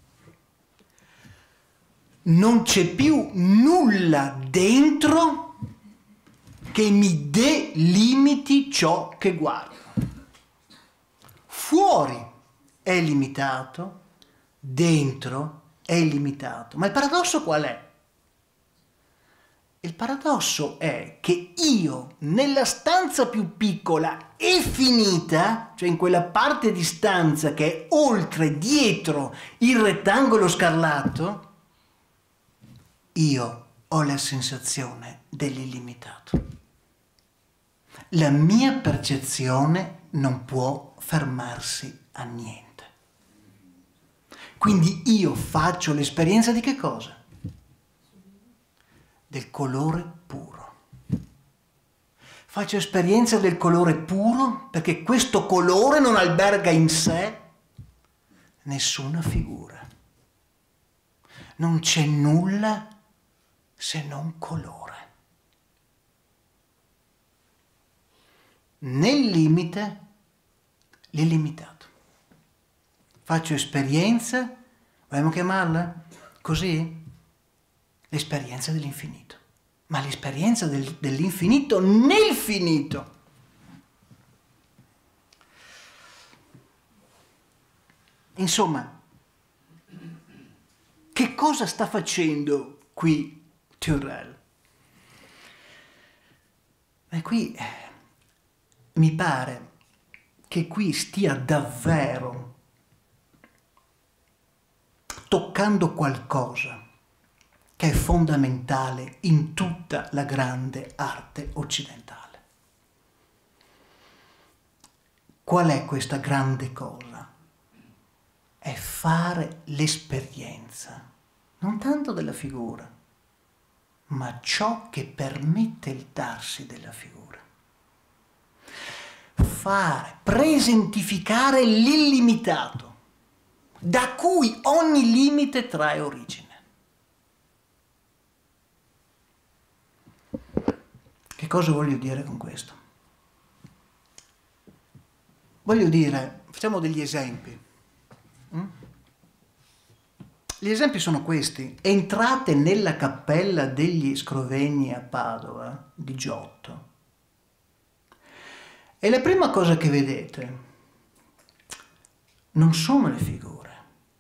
Non c'è più nulla dentro che mi delimiti ciò che guardo. Fuori è limitato, dentro è illimitato. Ma il paradosso qual è? Il paradosso è che io, nella stanza più piccola e finita, cioè in quella parte di stanza che è oltre, dietro il rettangolo scarlatto, io ho la sensazione dell'illimitato. La mia percezione non può fermarsi a niente. Quindi io faccio l'esperienza di che cosa? Del colore puro. Faccio esperienza del colore puro perché questo colore non alberga in sé nessuna figura. Non c'è nulla se non colore. Nel limite, l'illimitato. Faccio esperienza, vogliamo chiamarla così? L'esperienza dell'infinito. Ma l'esperienza dell'infinito nel finito. Insomma, che cosa sta facendo qui Turrell? E qui mi pare che qui stia davvero toccando qualcosa che è fondamentale in tutta la grande arte occidentale. Qual è questa grande cosa? È è fare l'esperienza, non tanto della figura, ma ciò che permette il darsi della figura. Fare, presentificare l'illimitato, da cui ogni limite trae origine. Che cosa voglio dire con questo? Voglio dire, facciamo degli esempi. Gli esempi sono questi. Entrate nella cappella degli Scrovegni a Padova, di Giotto, e la prima cosa che vedete non sono le figure,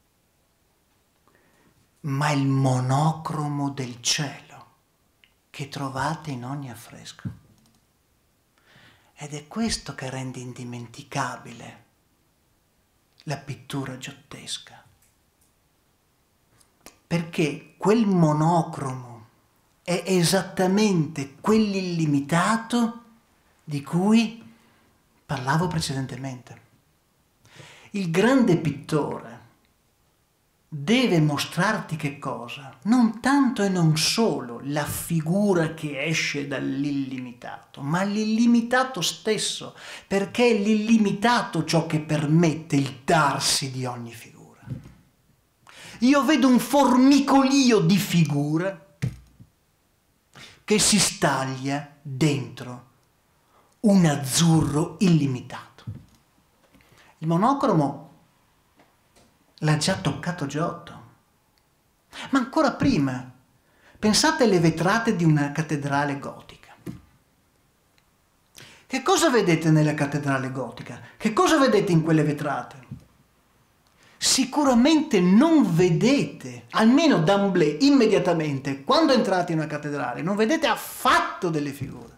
ma il monocromo del cielo che trovate in ogni affresco. Ed è questo che rende indimenticabile la pittura giottesca. Perché quel monocromo è esattamente quell'illimitato di cui parlavo precedentemente. Il grande pittore deve mostrarti che cosa? Non tanto e non solo la figura che esce dall'illimitato, ma l'illimitato stesso, perché è l'illimitato ciò che permette il darsi di ogni figura. Io vedo un formicolio di figure che si staglia dentro un azzurro illimitato. Il monocromo l'ha già toccato Giotto. Ma ancora prima, pensate alle vetrate di una cattedrale gotica. Che cosa vedete nella cattedrale gotica? Che cosa vedete in quelle vetrate? Sicuramente non vedete, almeno d'emblée, immediatamente, quando entrate in una cattedrale, non vedete affatto delle figure.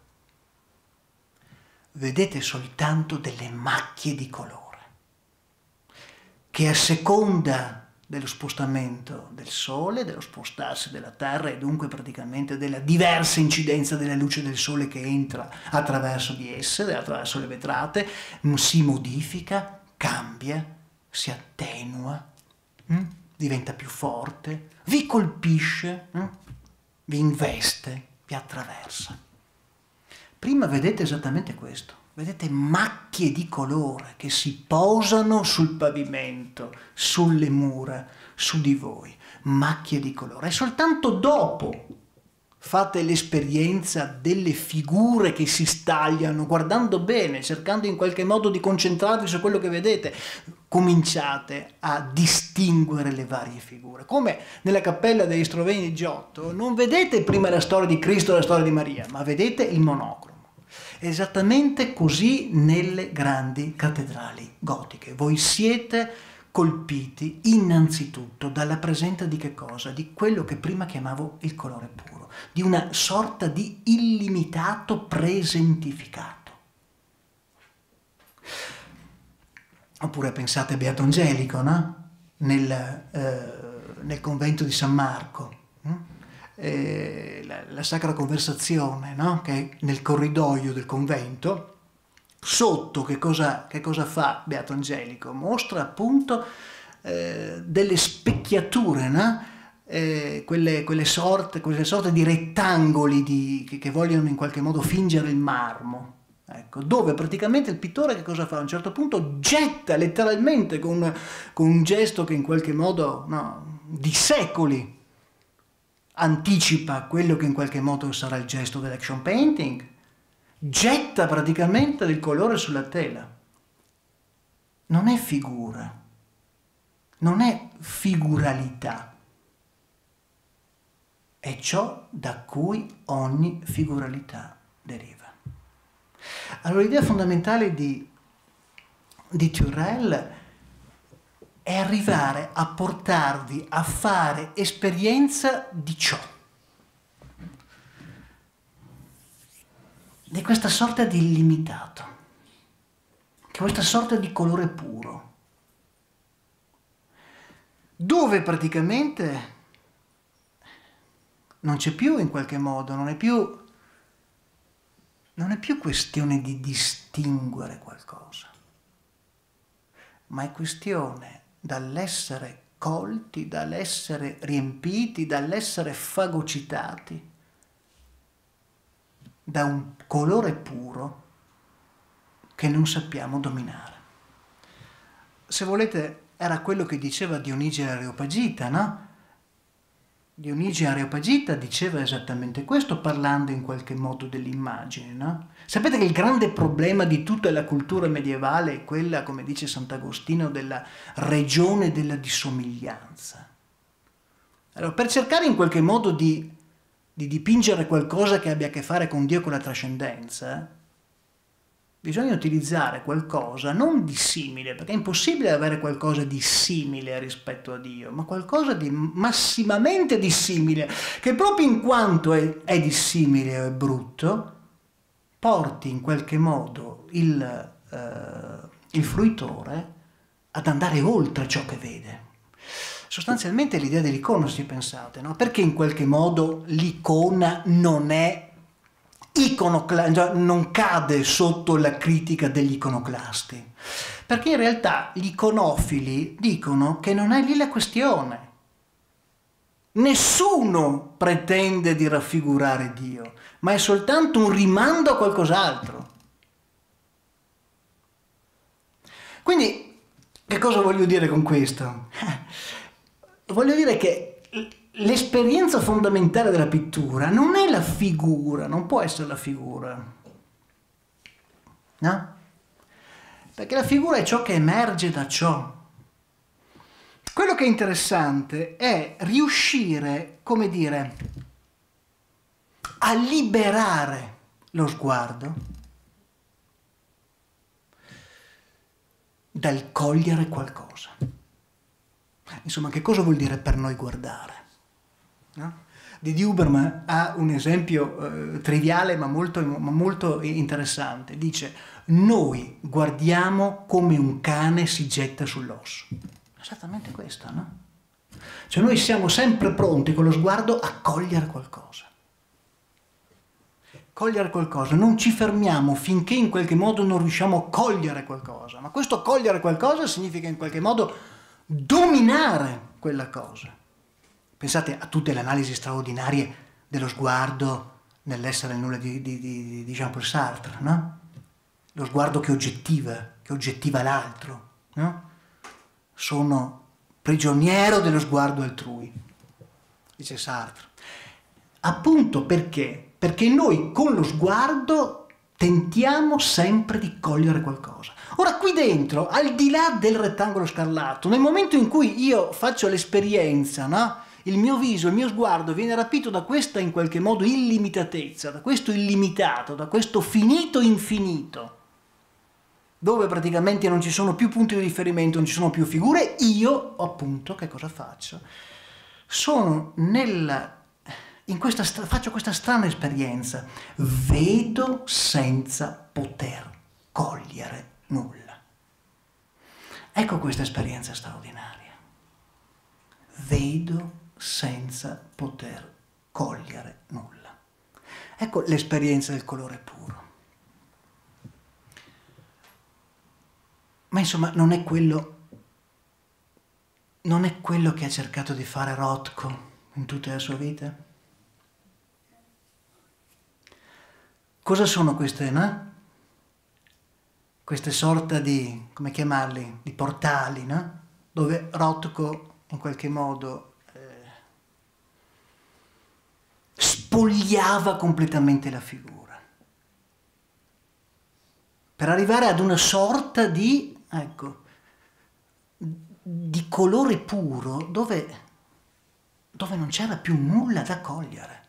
Vedete soltanto delle macchie di colore, che a seconda dello spostamento del Sole, dello spostarsi della Terra e dunque praticamente della diversa incidenza della luce del Sole che entra attraverso di esse, attraverso le vetrate, si modifica, cambia, si attenua, diventa più forte, vi colpisce, vi investe, vi attraversa. Prima vedete esattamente questo. Vedete macchie di colore che si posano sul pavimento, sulle mura, su di voi. Macchie di colore. E soltanto dopo fate l'esperienza delle figure che si stagliano, guardando bene, cercando in qualche modo di concentrarvi su quello che vedete. Cominciate a distinguere le varie figure. Come nella cappella degli Scrovegni di Giotto, non vedete prima la storia di Cristo e la storia di Maria, ma vedete il monocromo. Esattamente così nelle grandi cattedrali gotiche. Voi siete colpiti innanzitutto dalla presenza di che cosa? Di quello che prima chiamavo il colore puro, di una sorta di illimitato presentificato. Oppure pensate a Beato Angelico, no? Nel convento di San Marco. La Sacra Conversazione, no? Che è nel corridoio del convento, sotto che cosa fa Beato Angelico? Mostra appunto delle specchiature, no? Quelle sorte di rettangoli che vogliono in qualche modo fingere il marmo. Ecco, dove praticamente il pittore che cosa fa? A un certo punto getta letteralmente con un gesto che in qualche modo, no, di secoli anticipa quello che in qualche modo sarà il gesto dell'action painting, getta praticamente del colore sulla tela. Non è figura, non è figuralità, è ciò da cui ogni figuralità deriva. Allora l'idea fondamentale di Turrell è arrivare a portarvi a fare esperienza di ciò, di questa sorta di illimitato, di questa sorta di colore puro, dove praticamente non c'è più in qualche modo, non è più questione di distinguere qualcosa, ma è questione dall'essere colti, dall'essere riempiti, dall'essere fagocitati da un colore puro che non sappiamo dominare. Se volete, era quello che diceva Dionigi Areopagita, no? Dionigi Areopagita diceva esattamente questo, parlando in qualche modo dell'immagine, no? Sapete che il grande problema di tutta la cultura medievale è quella, come dice Sant'Agostino, della regione della dissomiglianza. Allora, per cercare in qualche modo di dipingere qualcosa che abbia a che fare con Dio e con la trascendenza, bisogna utilizzare qualcosa non di simile, perché è impossibile avere qualcosa di simile rispetto a Dio, ma qualcosa di massimamente dissimile, che proprio in quanto è dissimile o è brutto, porti in qualche modo il fruitore ad andare oltre ciò che vede. Sostanzialmente l'idea dell'icona, se pensate, no? Perché in qualche modo l'icona non è non cade sotto la critica degli iconoclasti, perché in realtà gli iconofili dicono che non è lì la questione. Nessuno pretende di raffigurare Dio, ma è soltanto un rimando a qualcos'altro. Quindi, che cosa voglio dire con questo? Voglio dire che l'esperienza fondamentale della pittura non è la figura, non può essere la figura, no? Perché la figura è ciò che emerge da ciò. Quello che è interessante è riuscire, come dire, a liberare lo sguardo dal cogliere qualcosa. Insomma, che cosa vuol dire per noi guardare? No? Didi Huberman ha un esempio triviale ma molto interessante. Dice: noi guardiamo come un cane si getta sull'osso. Esattamente questo, no? Cioè noi siamo sempre pronti con lo sguardo a cogliere qualcosa. Cogliere qualcosa, non ci fermiamo finché in qualche modo non riusciamo a cogliere qualcosa, ma questo cogliere qualcosa significa in qualche modo dominare quella cosa. Pensate a tutte le analisi straordinarie dello sguardo nell'essere nulla di Jean-Paul Sartre, no? Lo sguardo che oggettiva l'altro, no? Sono prigioniero dello sguardo altrui, dice Sartre. Appunto perché? Perché noi con lo sguardo tentiamo sempre di cogliere qualcosa. Ora qui dentro, al di là del rettangolo scarlatto, nel momento in cui io faccio l'esperienza, no? Il mio viso, il mio sguardo viene rapito da questa in qualche modo illimitatezza, da questo illimitato, da questo finito infinito, dove praticamente non ci sono più punti di riferimento, non ci sono più figure, io appunto che cosa faccio? Sono faccio questa strana esperienza, vedo senza poter cogliere nulla. Ecco questa esperienza straordinaria. Vedo senza poter cogliere nulla. Ecco l'esperienza del colore puro. Ma insomma non è quello che ha cercato di fare Rothko in tutta la sua vita? Cosa sono queste, no? Queste sorta di, come chiamarli, di portali, no? Dove Rothko in qualche modo spogliava completamente la figura per arrivare ad una sorta di, ecco, di colore puro dove non c'era più nulla da cogliere,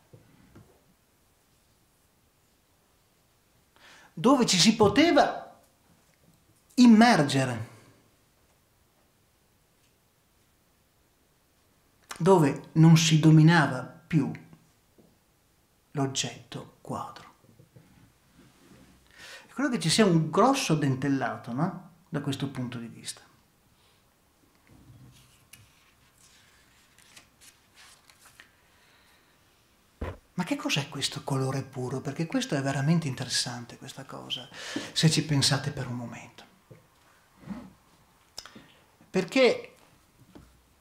dove ci si poteva immergere, dove non si dominava più l'oggetto quadro. E credo che ci sia un grosso dentellato, no? Da questo punto di vista. Ma che cos'è questo colore puro? Perché questo è veramente interessante, questa cosa, se ci pensate per un momento. Perché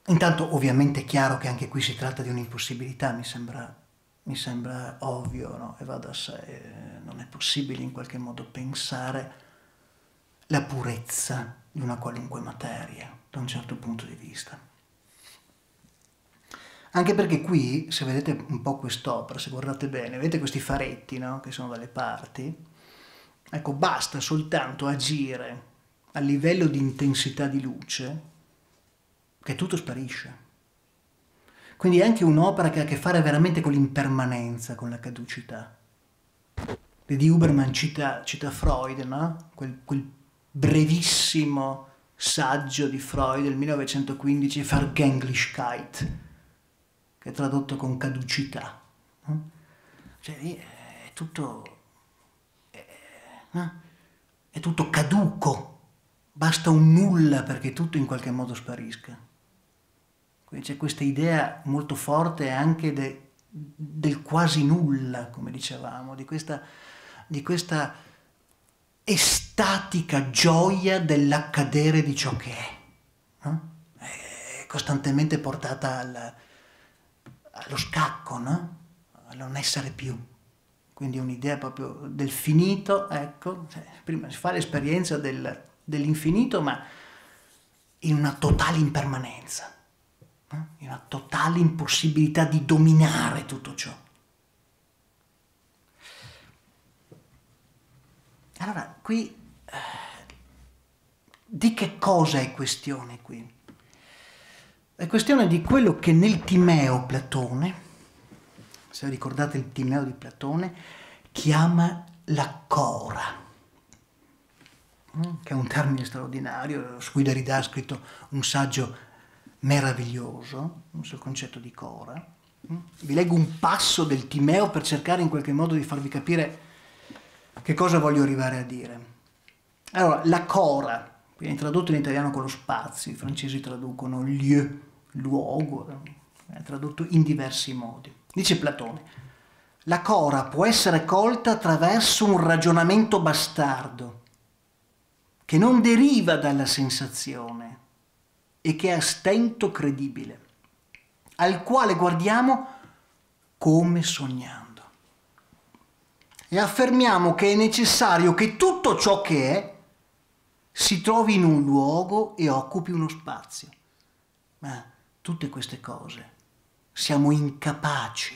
Intanto ovviamente è chiaro che anche qui si tratta di un'impossibilità, mi sembra ovvio, no? E va da sé, non è possibile in qualche modo pensare la purezza di una qualunque materia da un certo punto di vista. Anche perché qui, se vedete un po' quest'opera, se guardate bene, vedete questi faretti, no? Che sono dalle parti. Ecco, basta soltanto agire a livello di intensità di luce che tutto sparisce. Quindi è anche un'opera che ha a che fare veramente con l'impermanenza, con la caducità. Di Huberman cita Freud, no? Quel brevissimo saggio di Freud del 1915, Vergänglichkeit, che è tradotto con caducità. No? Cioè lì è tutto, no? È tutto caduco, basta un nulla perché tutto in qualche modo sparisca. Quindi c'è questa idea molto forte anche del quasi nulla, come dicevamo, di questa estatica gioia dell'accadere di ciò che è, no? È costantemente portata allo scacco, no? A non essere più. Quindi un'idea proprio del finito, ecco, prima si fa l'esperienza dell'infinito, ma in una totale impermanenza, no? In una totale impossibilità di dominare tutto ciò. Allora, qui di che cosa è questione qui? È questione di quello che nel Timeo Platone, se ricordate il Timeo di Platone, chiama la cora, che è un termine straordinario, su cui Derrida ha scritto un saggio meraviglioso sul concetto di cora. Vi leggo un passo del Timeo per cercare in qualche modo di farvi capire che cosa voglio arrivare a dire. Allora, la cora, viene tradotto in italiano con lo spazio, i francesi traducono lieu, luogo, è tradotto in diversi modi. Dice Platone, la cora può essere colta attraverso un ragionamento bastardo, che non deriva dalla sensazione e che è a stento credibile, al quale guardiamo come sognando. E affermiamo che è necessario che tutto ciò che è si trovi in un luogo e occupi uno spazio. Ma tutte queste cose siamo incapaci,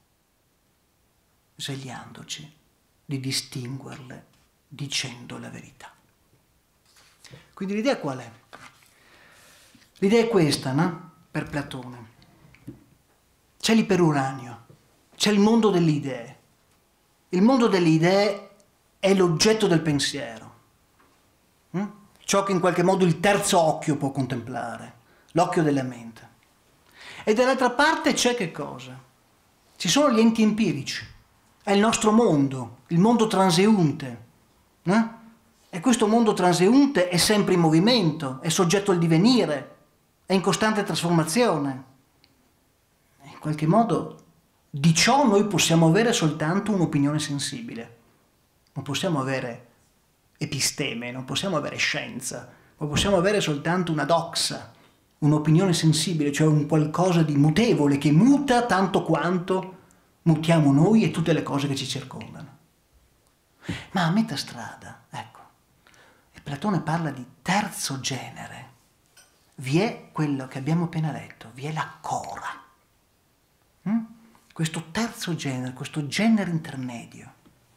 svegliandoci, di distinguerle dicendo la verità. Quindi l'idea qual è? L'idea è questa, no? Per Platone. C'è l'iperuranio, c'è il mondo delle idee. Il mondo delle idee è l'oggetto del pensiero, ciò che in qualche modo il terzo occhio può contemplare, l'occhio della mente. E dall'altra parte c'è che cosa? Ci sono gli enti empirici, è il nostro mondo, il mondo transeunte. E questo mondo transeunte è sempre in movimento, è soggetto al divenire, è in costante trasformazione. In qualche modo di ciò noi possiamo avere soltanto un'opinione sensibile. Non possiamo avere episteme, non possiamo avere scienza, ma possiamo avere soltanto una doxa, un'opinione sensibile, cioè un qualcosa di mutevole che muta tanto quanto mutiamo noi e tutte le cose che ci circondano. Ma a metà strada, ecco, e Platone parla di terzo genere, vi è quello che abbiamo appena letto, vi è la cora. Questo terzo genere, questo genere intermedio.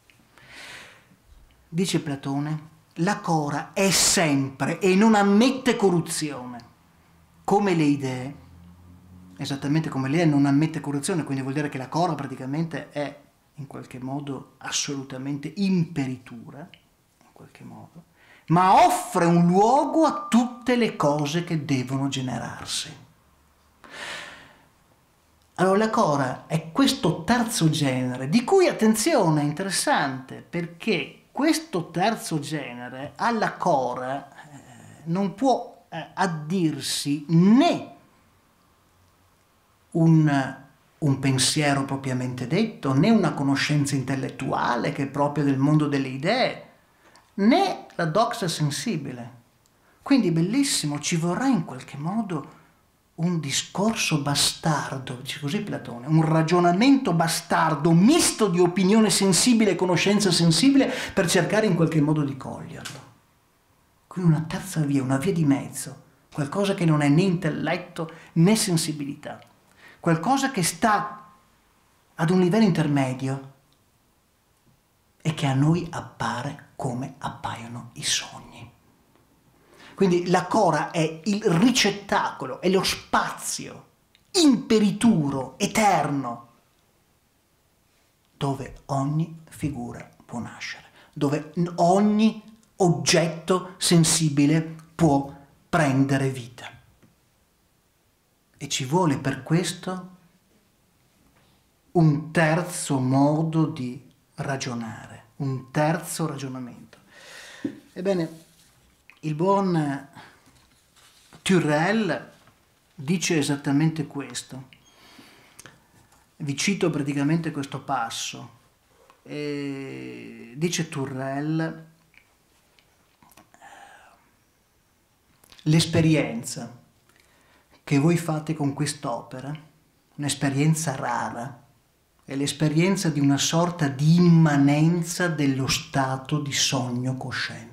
Dice Platone, la cora è sempre e non ammette corruzione, come le idee, esattamente come lei non ammette corruzione, quindi vuol dire che la cora praticamente è in qualche modo assolutamente imperitura, in qualche modo, ma offre un luogo a tutte le cose che devono generarsi. Allora la cora è questo terzo genere, di cui, attenzione, è interessante, perché questo terzo genere alla cora non può addirsi né un pensiero propriamente detto, né una conoscenza intellettuale che è propria del mondo delle idee, né la doxa sensibile. Quindi bellissimo, ci vorrà in qualche modo un discorso bastardo, dice così Platone, un ragionamento bastardo, misto di opinione sensibile e conoscenza sensibile per cercare in qualche modo di coglierlo. Quindi una terza via, una via di mezzo, qualcosa che non è né intelletto né sensibilità, qualcosa che sta ad un livello intermedio e che a noi appare come appaiono i sogni. Quindi la cora è il ricettacolo, è lo spazio imperituro, eterno, dove ogni figura può nascere, dove ogni oggetto sensibile può prendere vita. E ci vuole per questo un terzo modo di ragionare, un terzo ragionamento. Ebbene, il buon Turrell dice esattamente questo. Vi cito praticamente questo passo. Dice Turrell: l'esperienza che voi fate con quest'opera, un'esperienza rara, è l'esperienza di una sorta di immanenza dello stato di sogno cosciente.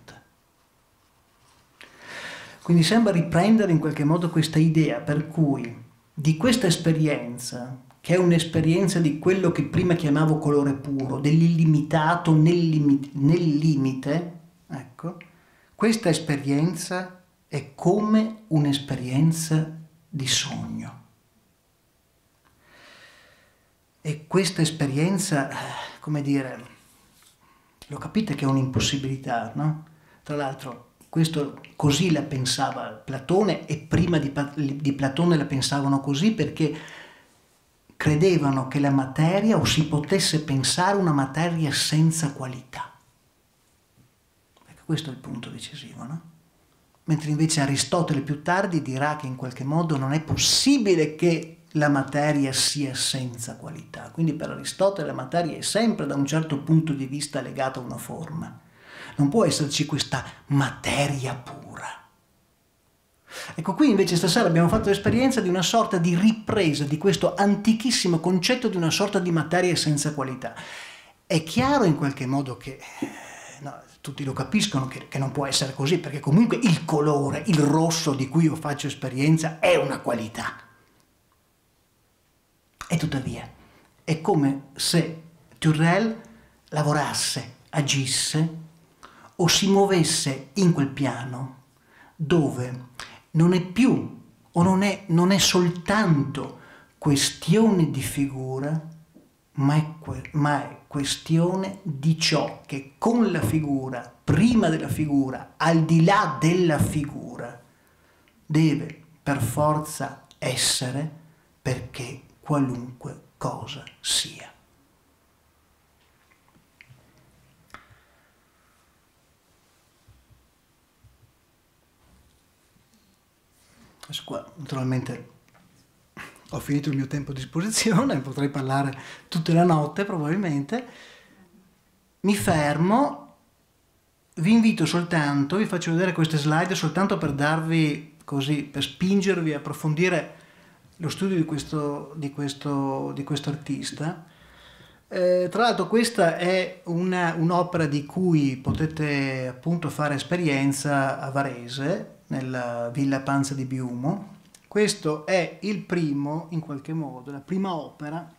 Quindi sembra riprendere in qualche modo questa idea per cui di questa esperienza, che è un'esperienza di quello che prima chiamavo colore puro, dell'illimitato nel limite, ecco, questa esperienza è come un'esperienza di sogno. E questa esperienza, come dire, lo capite che è un'impossibilità, no? Tra l'altro, questo così la pensava Platone, e prima di Platone la pensavano così perché credevano che la materia, o si potesse pensare una materia senza qualità. Ecco, questo è il punto decisivo, no? Mentre invece Aristotele più tardi dirà che in qualche modo non è possibile che la materia sia senza qualità. Quindi per Aristotele la materia è sempre da un certo punto di vista legata a una forma. Non può esserci questa materia pura. Ecco, qui invece stasera abbiamo fatto l'esperienza di una sorta di ripresa di questo antichissimo concetto di una sorta di materia senza qualità. È chiaro in qualche modo che no, tutti lo capiscono che non può essere così, perché comunque il colore, il rosso di cui io faccio esperienza è una qualità. E tuttavia è come se Turrell lavorasse, agisse o si muovesse in quel piano dove non è più o non è soltanto questione di figura, ma è questione di ciò che con la figura, prima della figura, al di là della figura, deve per forza essere, perché qualunque cosa sia. Adesso qua naturalmente ho finito il mio tempo a disposizione, potrei parlare tutta la notte probabilmente. Mi fermo, vi invito soltanto, vi faccio vedere queste slide soltanto per darvi così, per spingervi a approfondire lo studio di questo artista. Tra l'altro questa è un'opera di cui potete appunto fare esperienza a Varese, nella Villa Panza di Biumo. Questo è il primo, in qualche modo, la prima opera.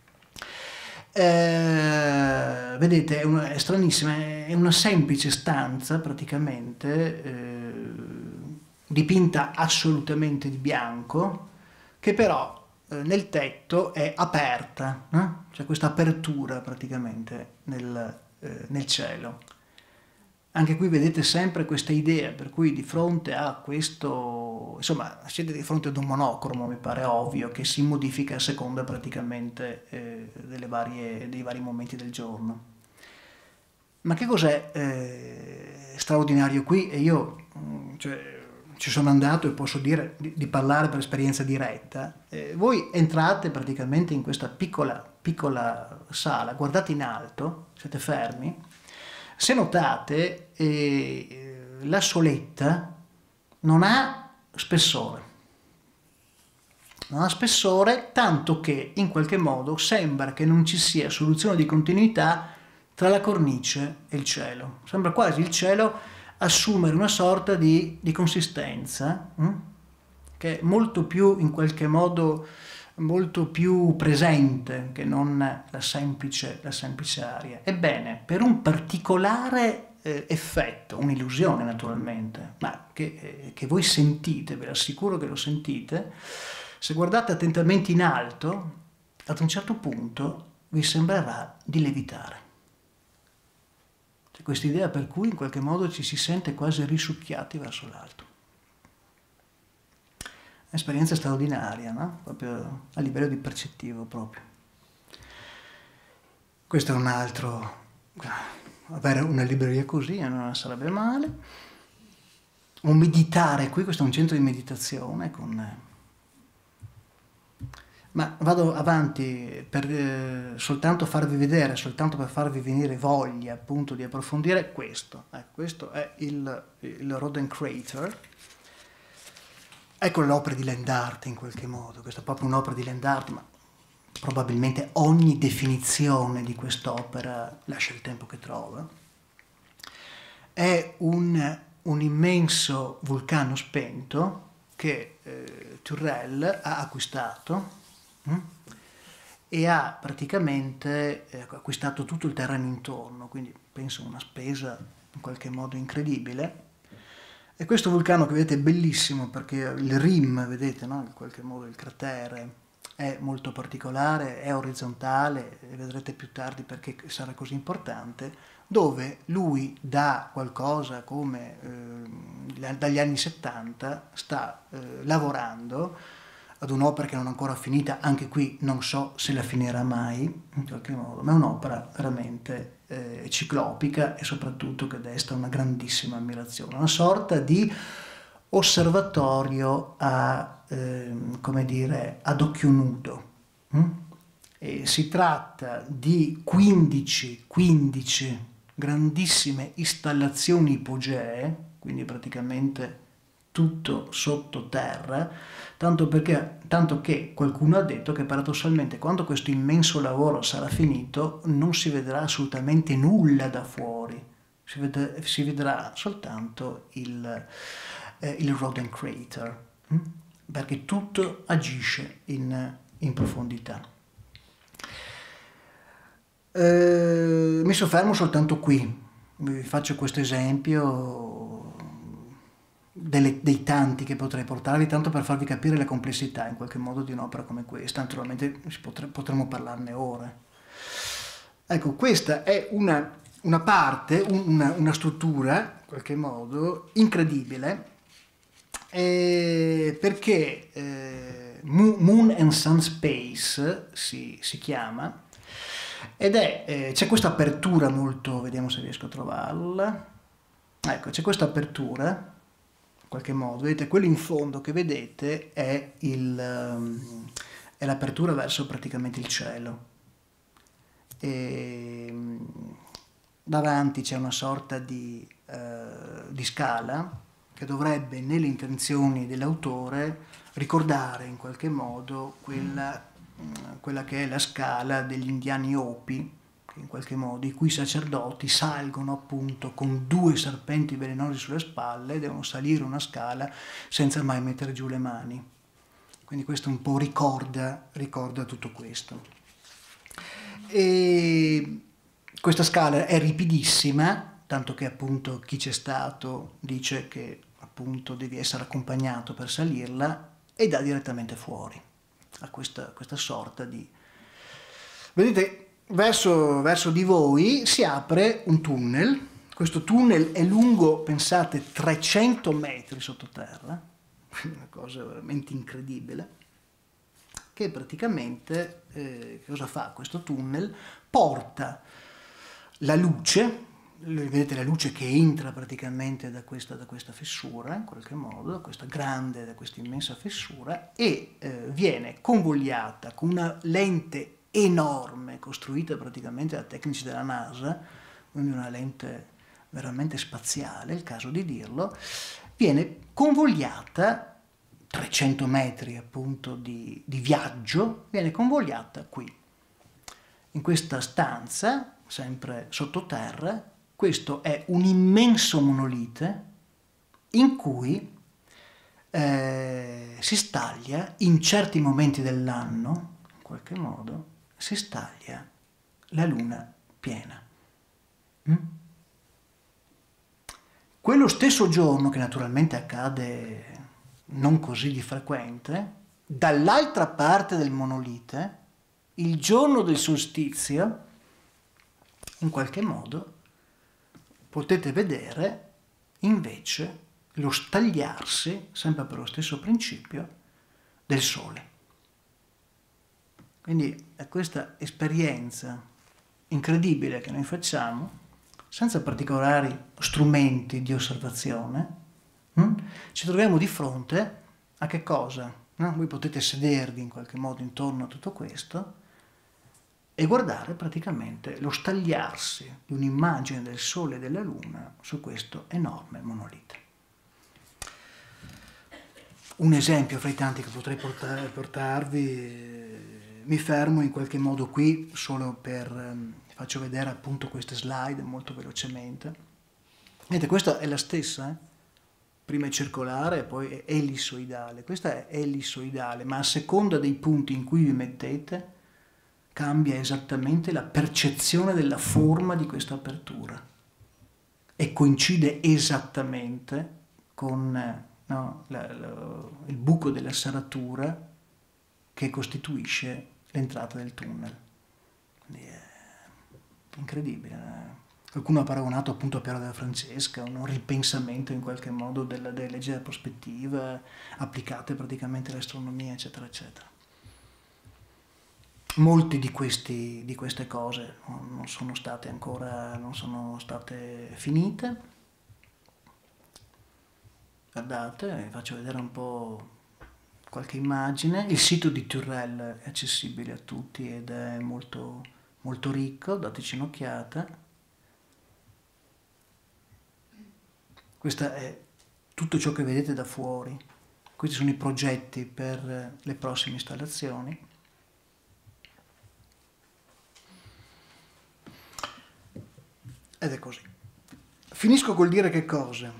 Vedete, è stranissima, è una semplice stanza praticamente, dipinta assolutamente di bianco, che però nel tetto è aperta, c'è questa apertura praticamente nel cielo. Anche qui vedete sempre questa idea, per cui di fronte a questo, insomma, siete di fronte ad un monocromo, mi pare ovvio, che si modifica a seconda praticamente dei vari momenti del giorno. Ma che cos'è straordinario qui? E io ci sono andato e posso dire di parlare per esperienza diretta. Voi entrate praticamente in questa piccola sala, guardate in alto, siete fermi. Se notate, la soletta non ha spessore, non ha spessore, tanto che in qualche modo sembra che non ci sia soluzione di continuità tra la cornice e il cielo. Sembra quasi il cielo assumere una sorta di consistenza, che è molto più, in qualche modo, molto più presente che non la semplice aria. Ebbene, per un particolare effetto, un'illusione naturalmente, ma che voi sentite, ve l'assicuro che lo sentite, se guardate attentamente in alto, ad un certo punto vi sembrerà di levitare. C'è questa idea per cui in qualche modo ci si sente quasi risucchiati verso l'alto. Un'esperienza straordinaria, no? Proprio a livello di percettivo proprio. Questo è un altro, avere una libreria così non sarebbe male. Un meditare qui, questo è un centro di meditazione ma vado avanti per soltanto farvi vedere, soltanto per farvi venire voglia appunto di approfondire questo. Questo è il Roden Crater. Ecco l'opera di land art in qualche modo, questa è proprio un'opera di land art, ma probabilmente ogni definizione di quest'opera lascia il tempo che trova. È un immenso vulcano spento che Turrell ha acquistato e ha praticamente acquistato tutto il terreno intorno, quindi penso una spesa in qualche modo incredibile. E questo vulcano che vedete è bellissimo perché il rim, vedete, no? In qualche modo il cratere è molto particolare, è orizzontale, e vedrete più tardi perché sarà così importante, dove lui da qualcosa come dagli anni 70 sta lavorando ad un'opera che non è ancora finita, anche qui non so se la finirà mai, in qualche modo, ma è un'opera veramente ciclopica e soprattutto che desta una grandissima ammirazione, una sorta di osservatorio come dire, ad occhio nudo. E si tratta di 15 grandissime installazioni ipogee, quindi praticamente tutto sottoterra, tanto che qualcuno ha detto che paradossalmente quando questo immenso lavoro sarà finito non si vedrà assolutamente nulla da fuori, si vedrà soltanto il Roden Crater, perché tutto agisce in profondità. Mi soffermo soltanto qui, vi faccio questo esempio dei tanti che potrei portarvi, tanto per farvi capire la complessità in qualche modo di un'opera come questa. Naturalmente potremmo parlarne ore. Ecco, questa è una parte, una struttura in qualche modo incredibile, perché Moon and Sun Space si chiama, ed c'è questa apertura molto, vediamo se riesco a trovarla, ecco, c'è questa apertura in qualche modo, vedete, quello in fondo che vedete è l'apertura verso praticamente il cielo, e davanti c'è una sorta di scala che dovrebbe nelle intenzioni dell'autore ricordare in qualche modo quella che è la scala degli indiani Hopi, che in qualche modo i cui sacerdoti salgono appunto con 2 serpenti velenosi sulle spalle, devono salire una scala senza mai mettere giù le mani. Quindi questo un po' ricorda tutto questo. E questa scala è ripidissima, tanto che appunto chi c'è stato dice che appunto devi essere accompagnato per salirla, e dà direttamente fuori a questa sorta di... Vedete, verso di voi si apre un tunnel. Questo tunnel è lungo, pensate, 300 metri sottoterra, una cosa veramente incredibile, che praticamente cosa fa questo tunnel? Porta la luce, vedete la luce che entra praticamente da questa fessura, in qualche modo, da questa immensa fessura, e viene convogliata con una lente enorme, costruita praticamente da tecnici della NASA, quindi una lente veramente spaziale, è il caso di dirlo, viene convogliata 300 metri appunto di viaggio, viene convogliata qui, in questa stanza, sempre sottoterra. Questo è un immenso monolite in cui si staglia in certi momenti dell'anno, in qualche modo, si staglia la luna piena. Quello stesso giorno, che naturalmente accade non così di frequente, dall'altra parte del monolite, il giorno del solstizio, in qualche modo, potete vedere invece lo stagliarsi, sempre per lo stesso principio, del Sole. Quindi è questa esperienza incredibile che noi facciamo, senza particolari strumenti di osservazione, ci troviamo di fronte a che cosa? No? Voi potete sedervi in qualche modo intorno a tutto questo e guardare praticamente lo stagliarsi di un'immagine del Sole e della Luna su questo enorme monolite. Un esempio fra i tanti che potrei portarvi, mi fermo in qualche modo qui solo per, faccio vedere appunto queste slide molto velocemente. Vedete, questa è la stessa, prima è circolare e poi è ellissoidale. Questa è ellissoidale, ma a seconda dei punti in cui vi mettete cambia esattamente la percezione della forma di questa apertura e coincide esattamente con il buco della serratura che costituisce l'entrata del tunnel. Quindi è incredibile. Qualcuno ha paragonato appunto a Piero della Francesca, un ripensamento in qualche modo delle leggi della prospettiva applicate praticamente all'astronomia, eccetera, eccetera. Molti di queste cose non sono state ancora, non sono state finite. Guardate, vi faccio vedere un po' qualche immagine. Il sito di Turrell è accessibile a tutti ed è molto, molto ricco, dateci un'occhiata. Questo è tutto ciò che vedete da fuori. Questi sono i progetti per le prossime installazioni. Ed è così. Finisco col dire che cosa.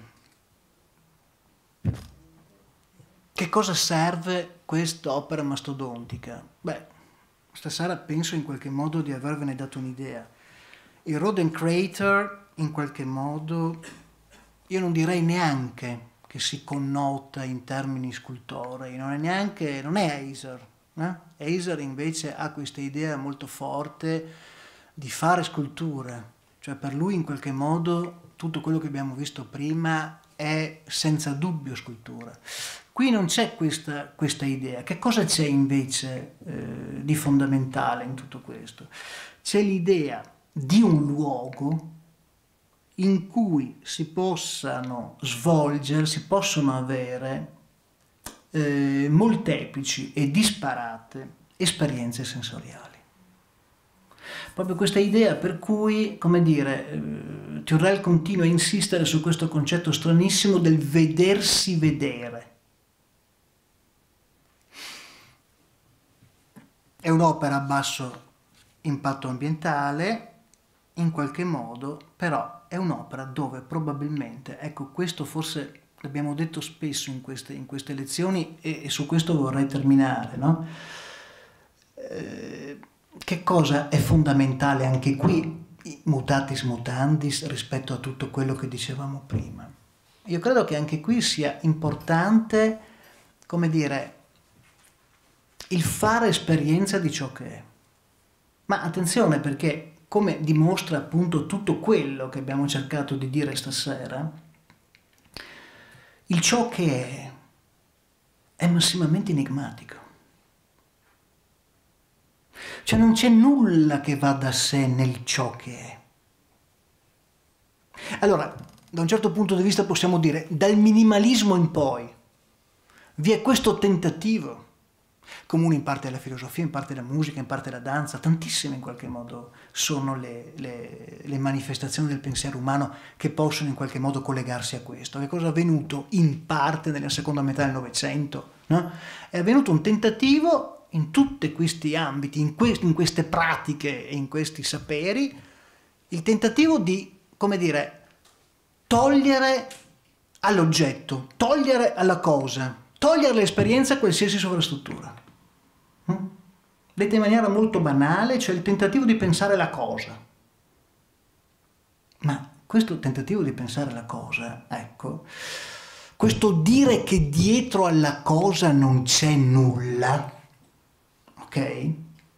Che cosa serve quest'opera mastodontica? Beh, stasera penso in qualche modo di avervene dato un'idea. Il Roden Crater, in qualche modo, io non direi neanche che si connota in termini scultorei, non è Heiser. Heiser invece ha questa idea molto forte di fare scultura, cioè per lui in qualche modo tutto quello che abbiamo visto prima è senza dubbio scultura. Qui non c'è questa idea. Che cosa c'è invece di fondamentale in tutto questo? C'è l'idea di un luogo in cui si possono avere molteplici e disparate esperienze sensoriali. Proprio questa idea per cui, come dire, Turrell continua a insistere su questo concetto stranissimo del vedersi vedere. È un'opera a basso impatto ambientale, in qualche modo, però è un'opera dove probabilmente, ecco, questo forse l'abbiamo detto spesso in queste lezioni e su questo vorrei terminare, no? Che cosa è fondamentale anche qui, mutatis mutandis, rispetto a tutto quello che dicevamo prima? Io credo che anche qui sia importante, come dire, il fare esperienza di ciò che è. Ma attenzione, perché, come dimostra appunto tutto quello che abbiamo cercato di dire stasera, il ciò che è massimamente enigmatico. Cioè non c'è nulla che va da sé nel ciò che è. Allora, da un certo punto di vista possiamo dire, dal minimalismo in poi, vi è questo tentativo comuni in parte alla filosofia, in parte alla musica, in parte alla danza, tantissime in qualche modo sono le manifestazioni del pensiero umano che possono in qualche modo collegarsi a questo. Che cosa è avvenuto in parte nella seconda metà del Novecento? No? È avvenuto un tentativo in tutti questi ambiti, in queste pratiche e in questi saperi, il tentativo di, come dire, togliere all'oggetto, togliere alla cosa, togliere l'esperienza a qualsiasi sovrastruttura. Detto in maniera molto banale, c'è il tentativo di pensare la cosa. Ma questo tentativo di pensare la cosa, ecco, questo dire che dietro alla cosa non c'è nulla, ok?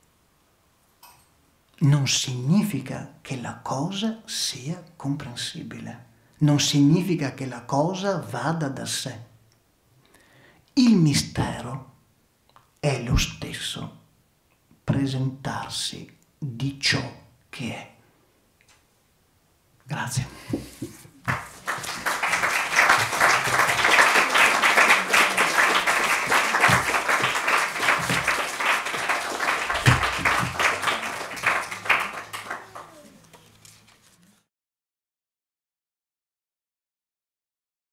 Non significa che la cosa sia comprensibile, non significa che la cosa vada da sé. Il mistero è lo stesso presentarsi di ciò che è. Grazie.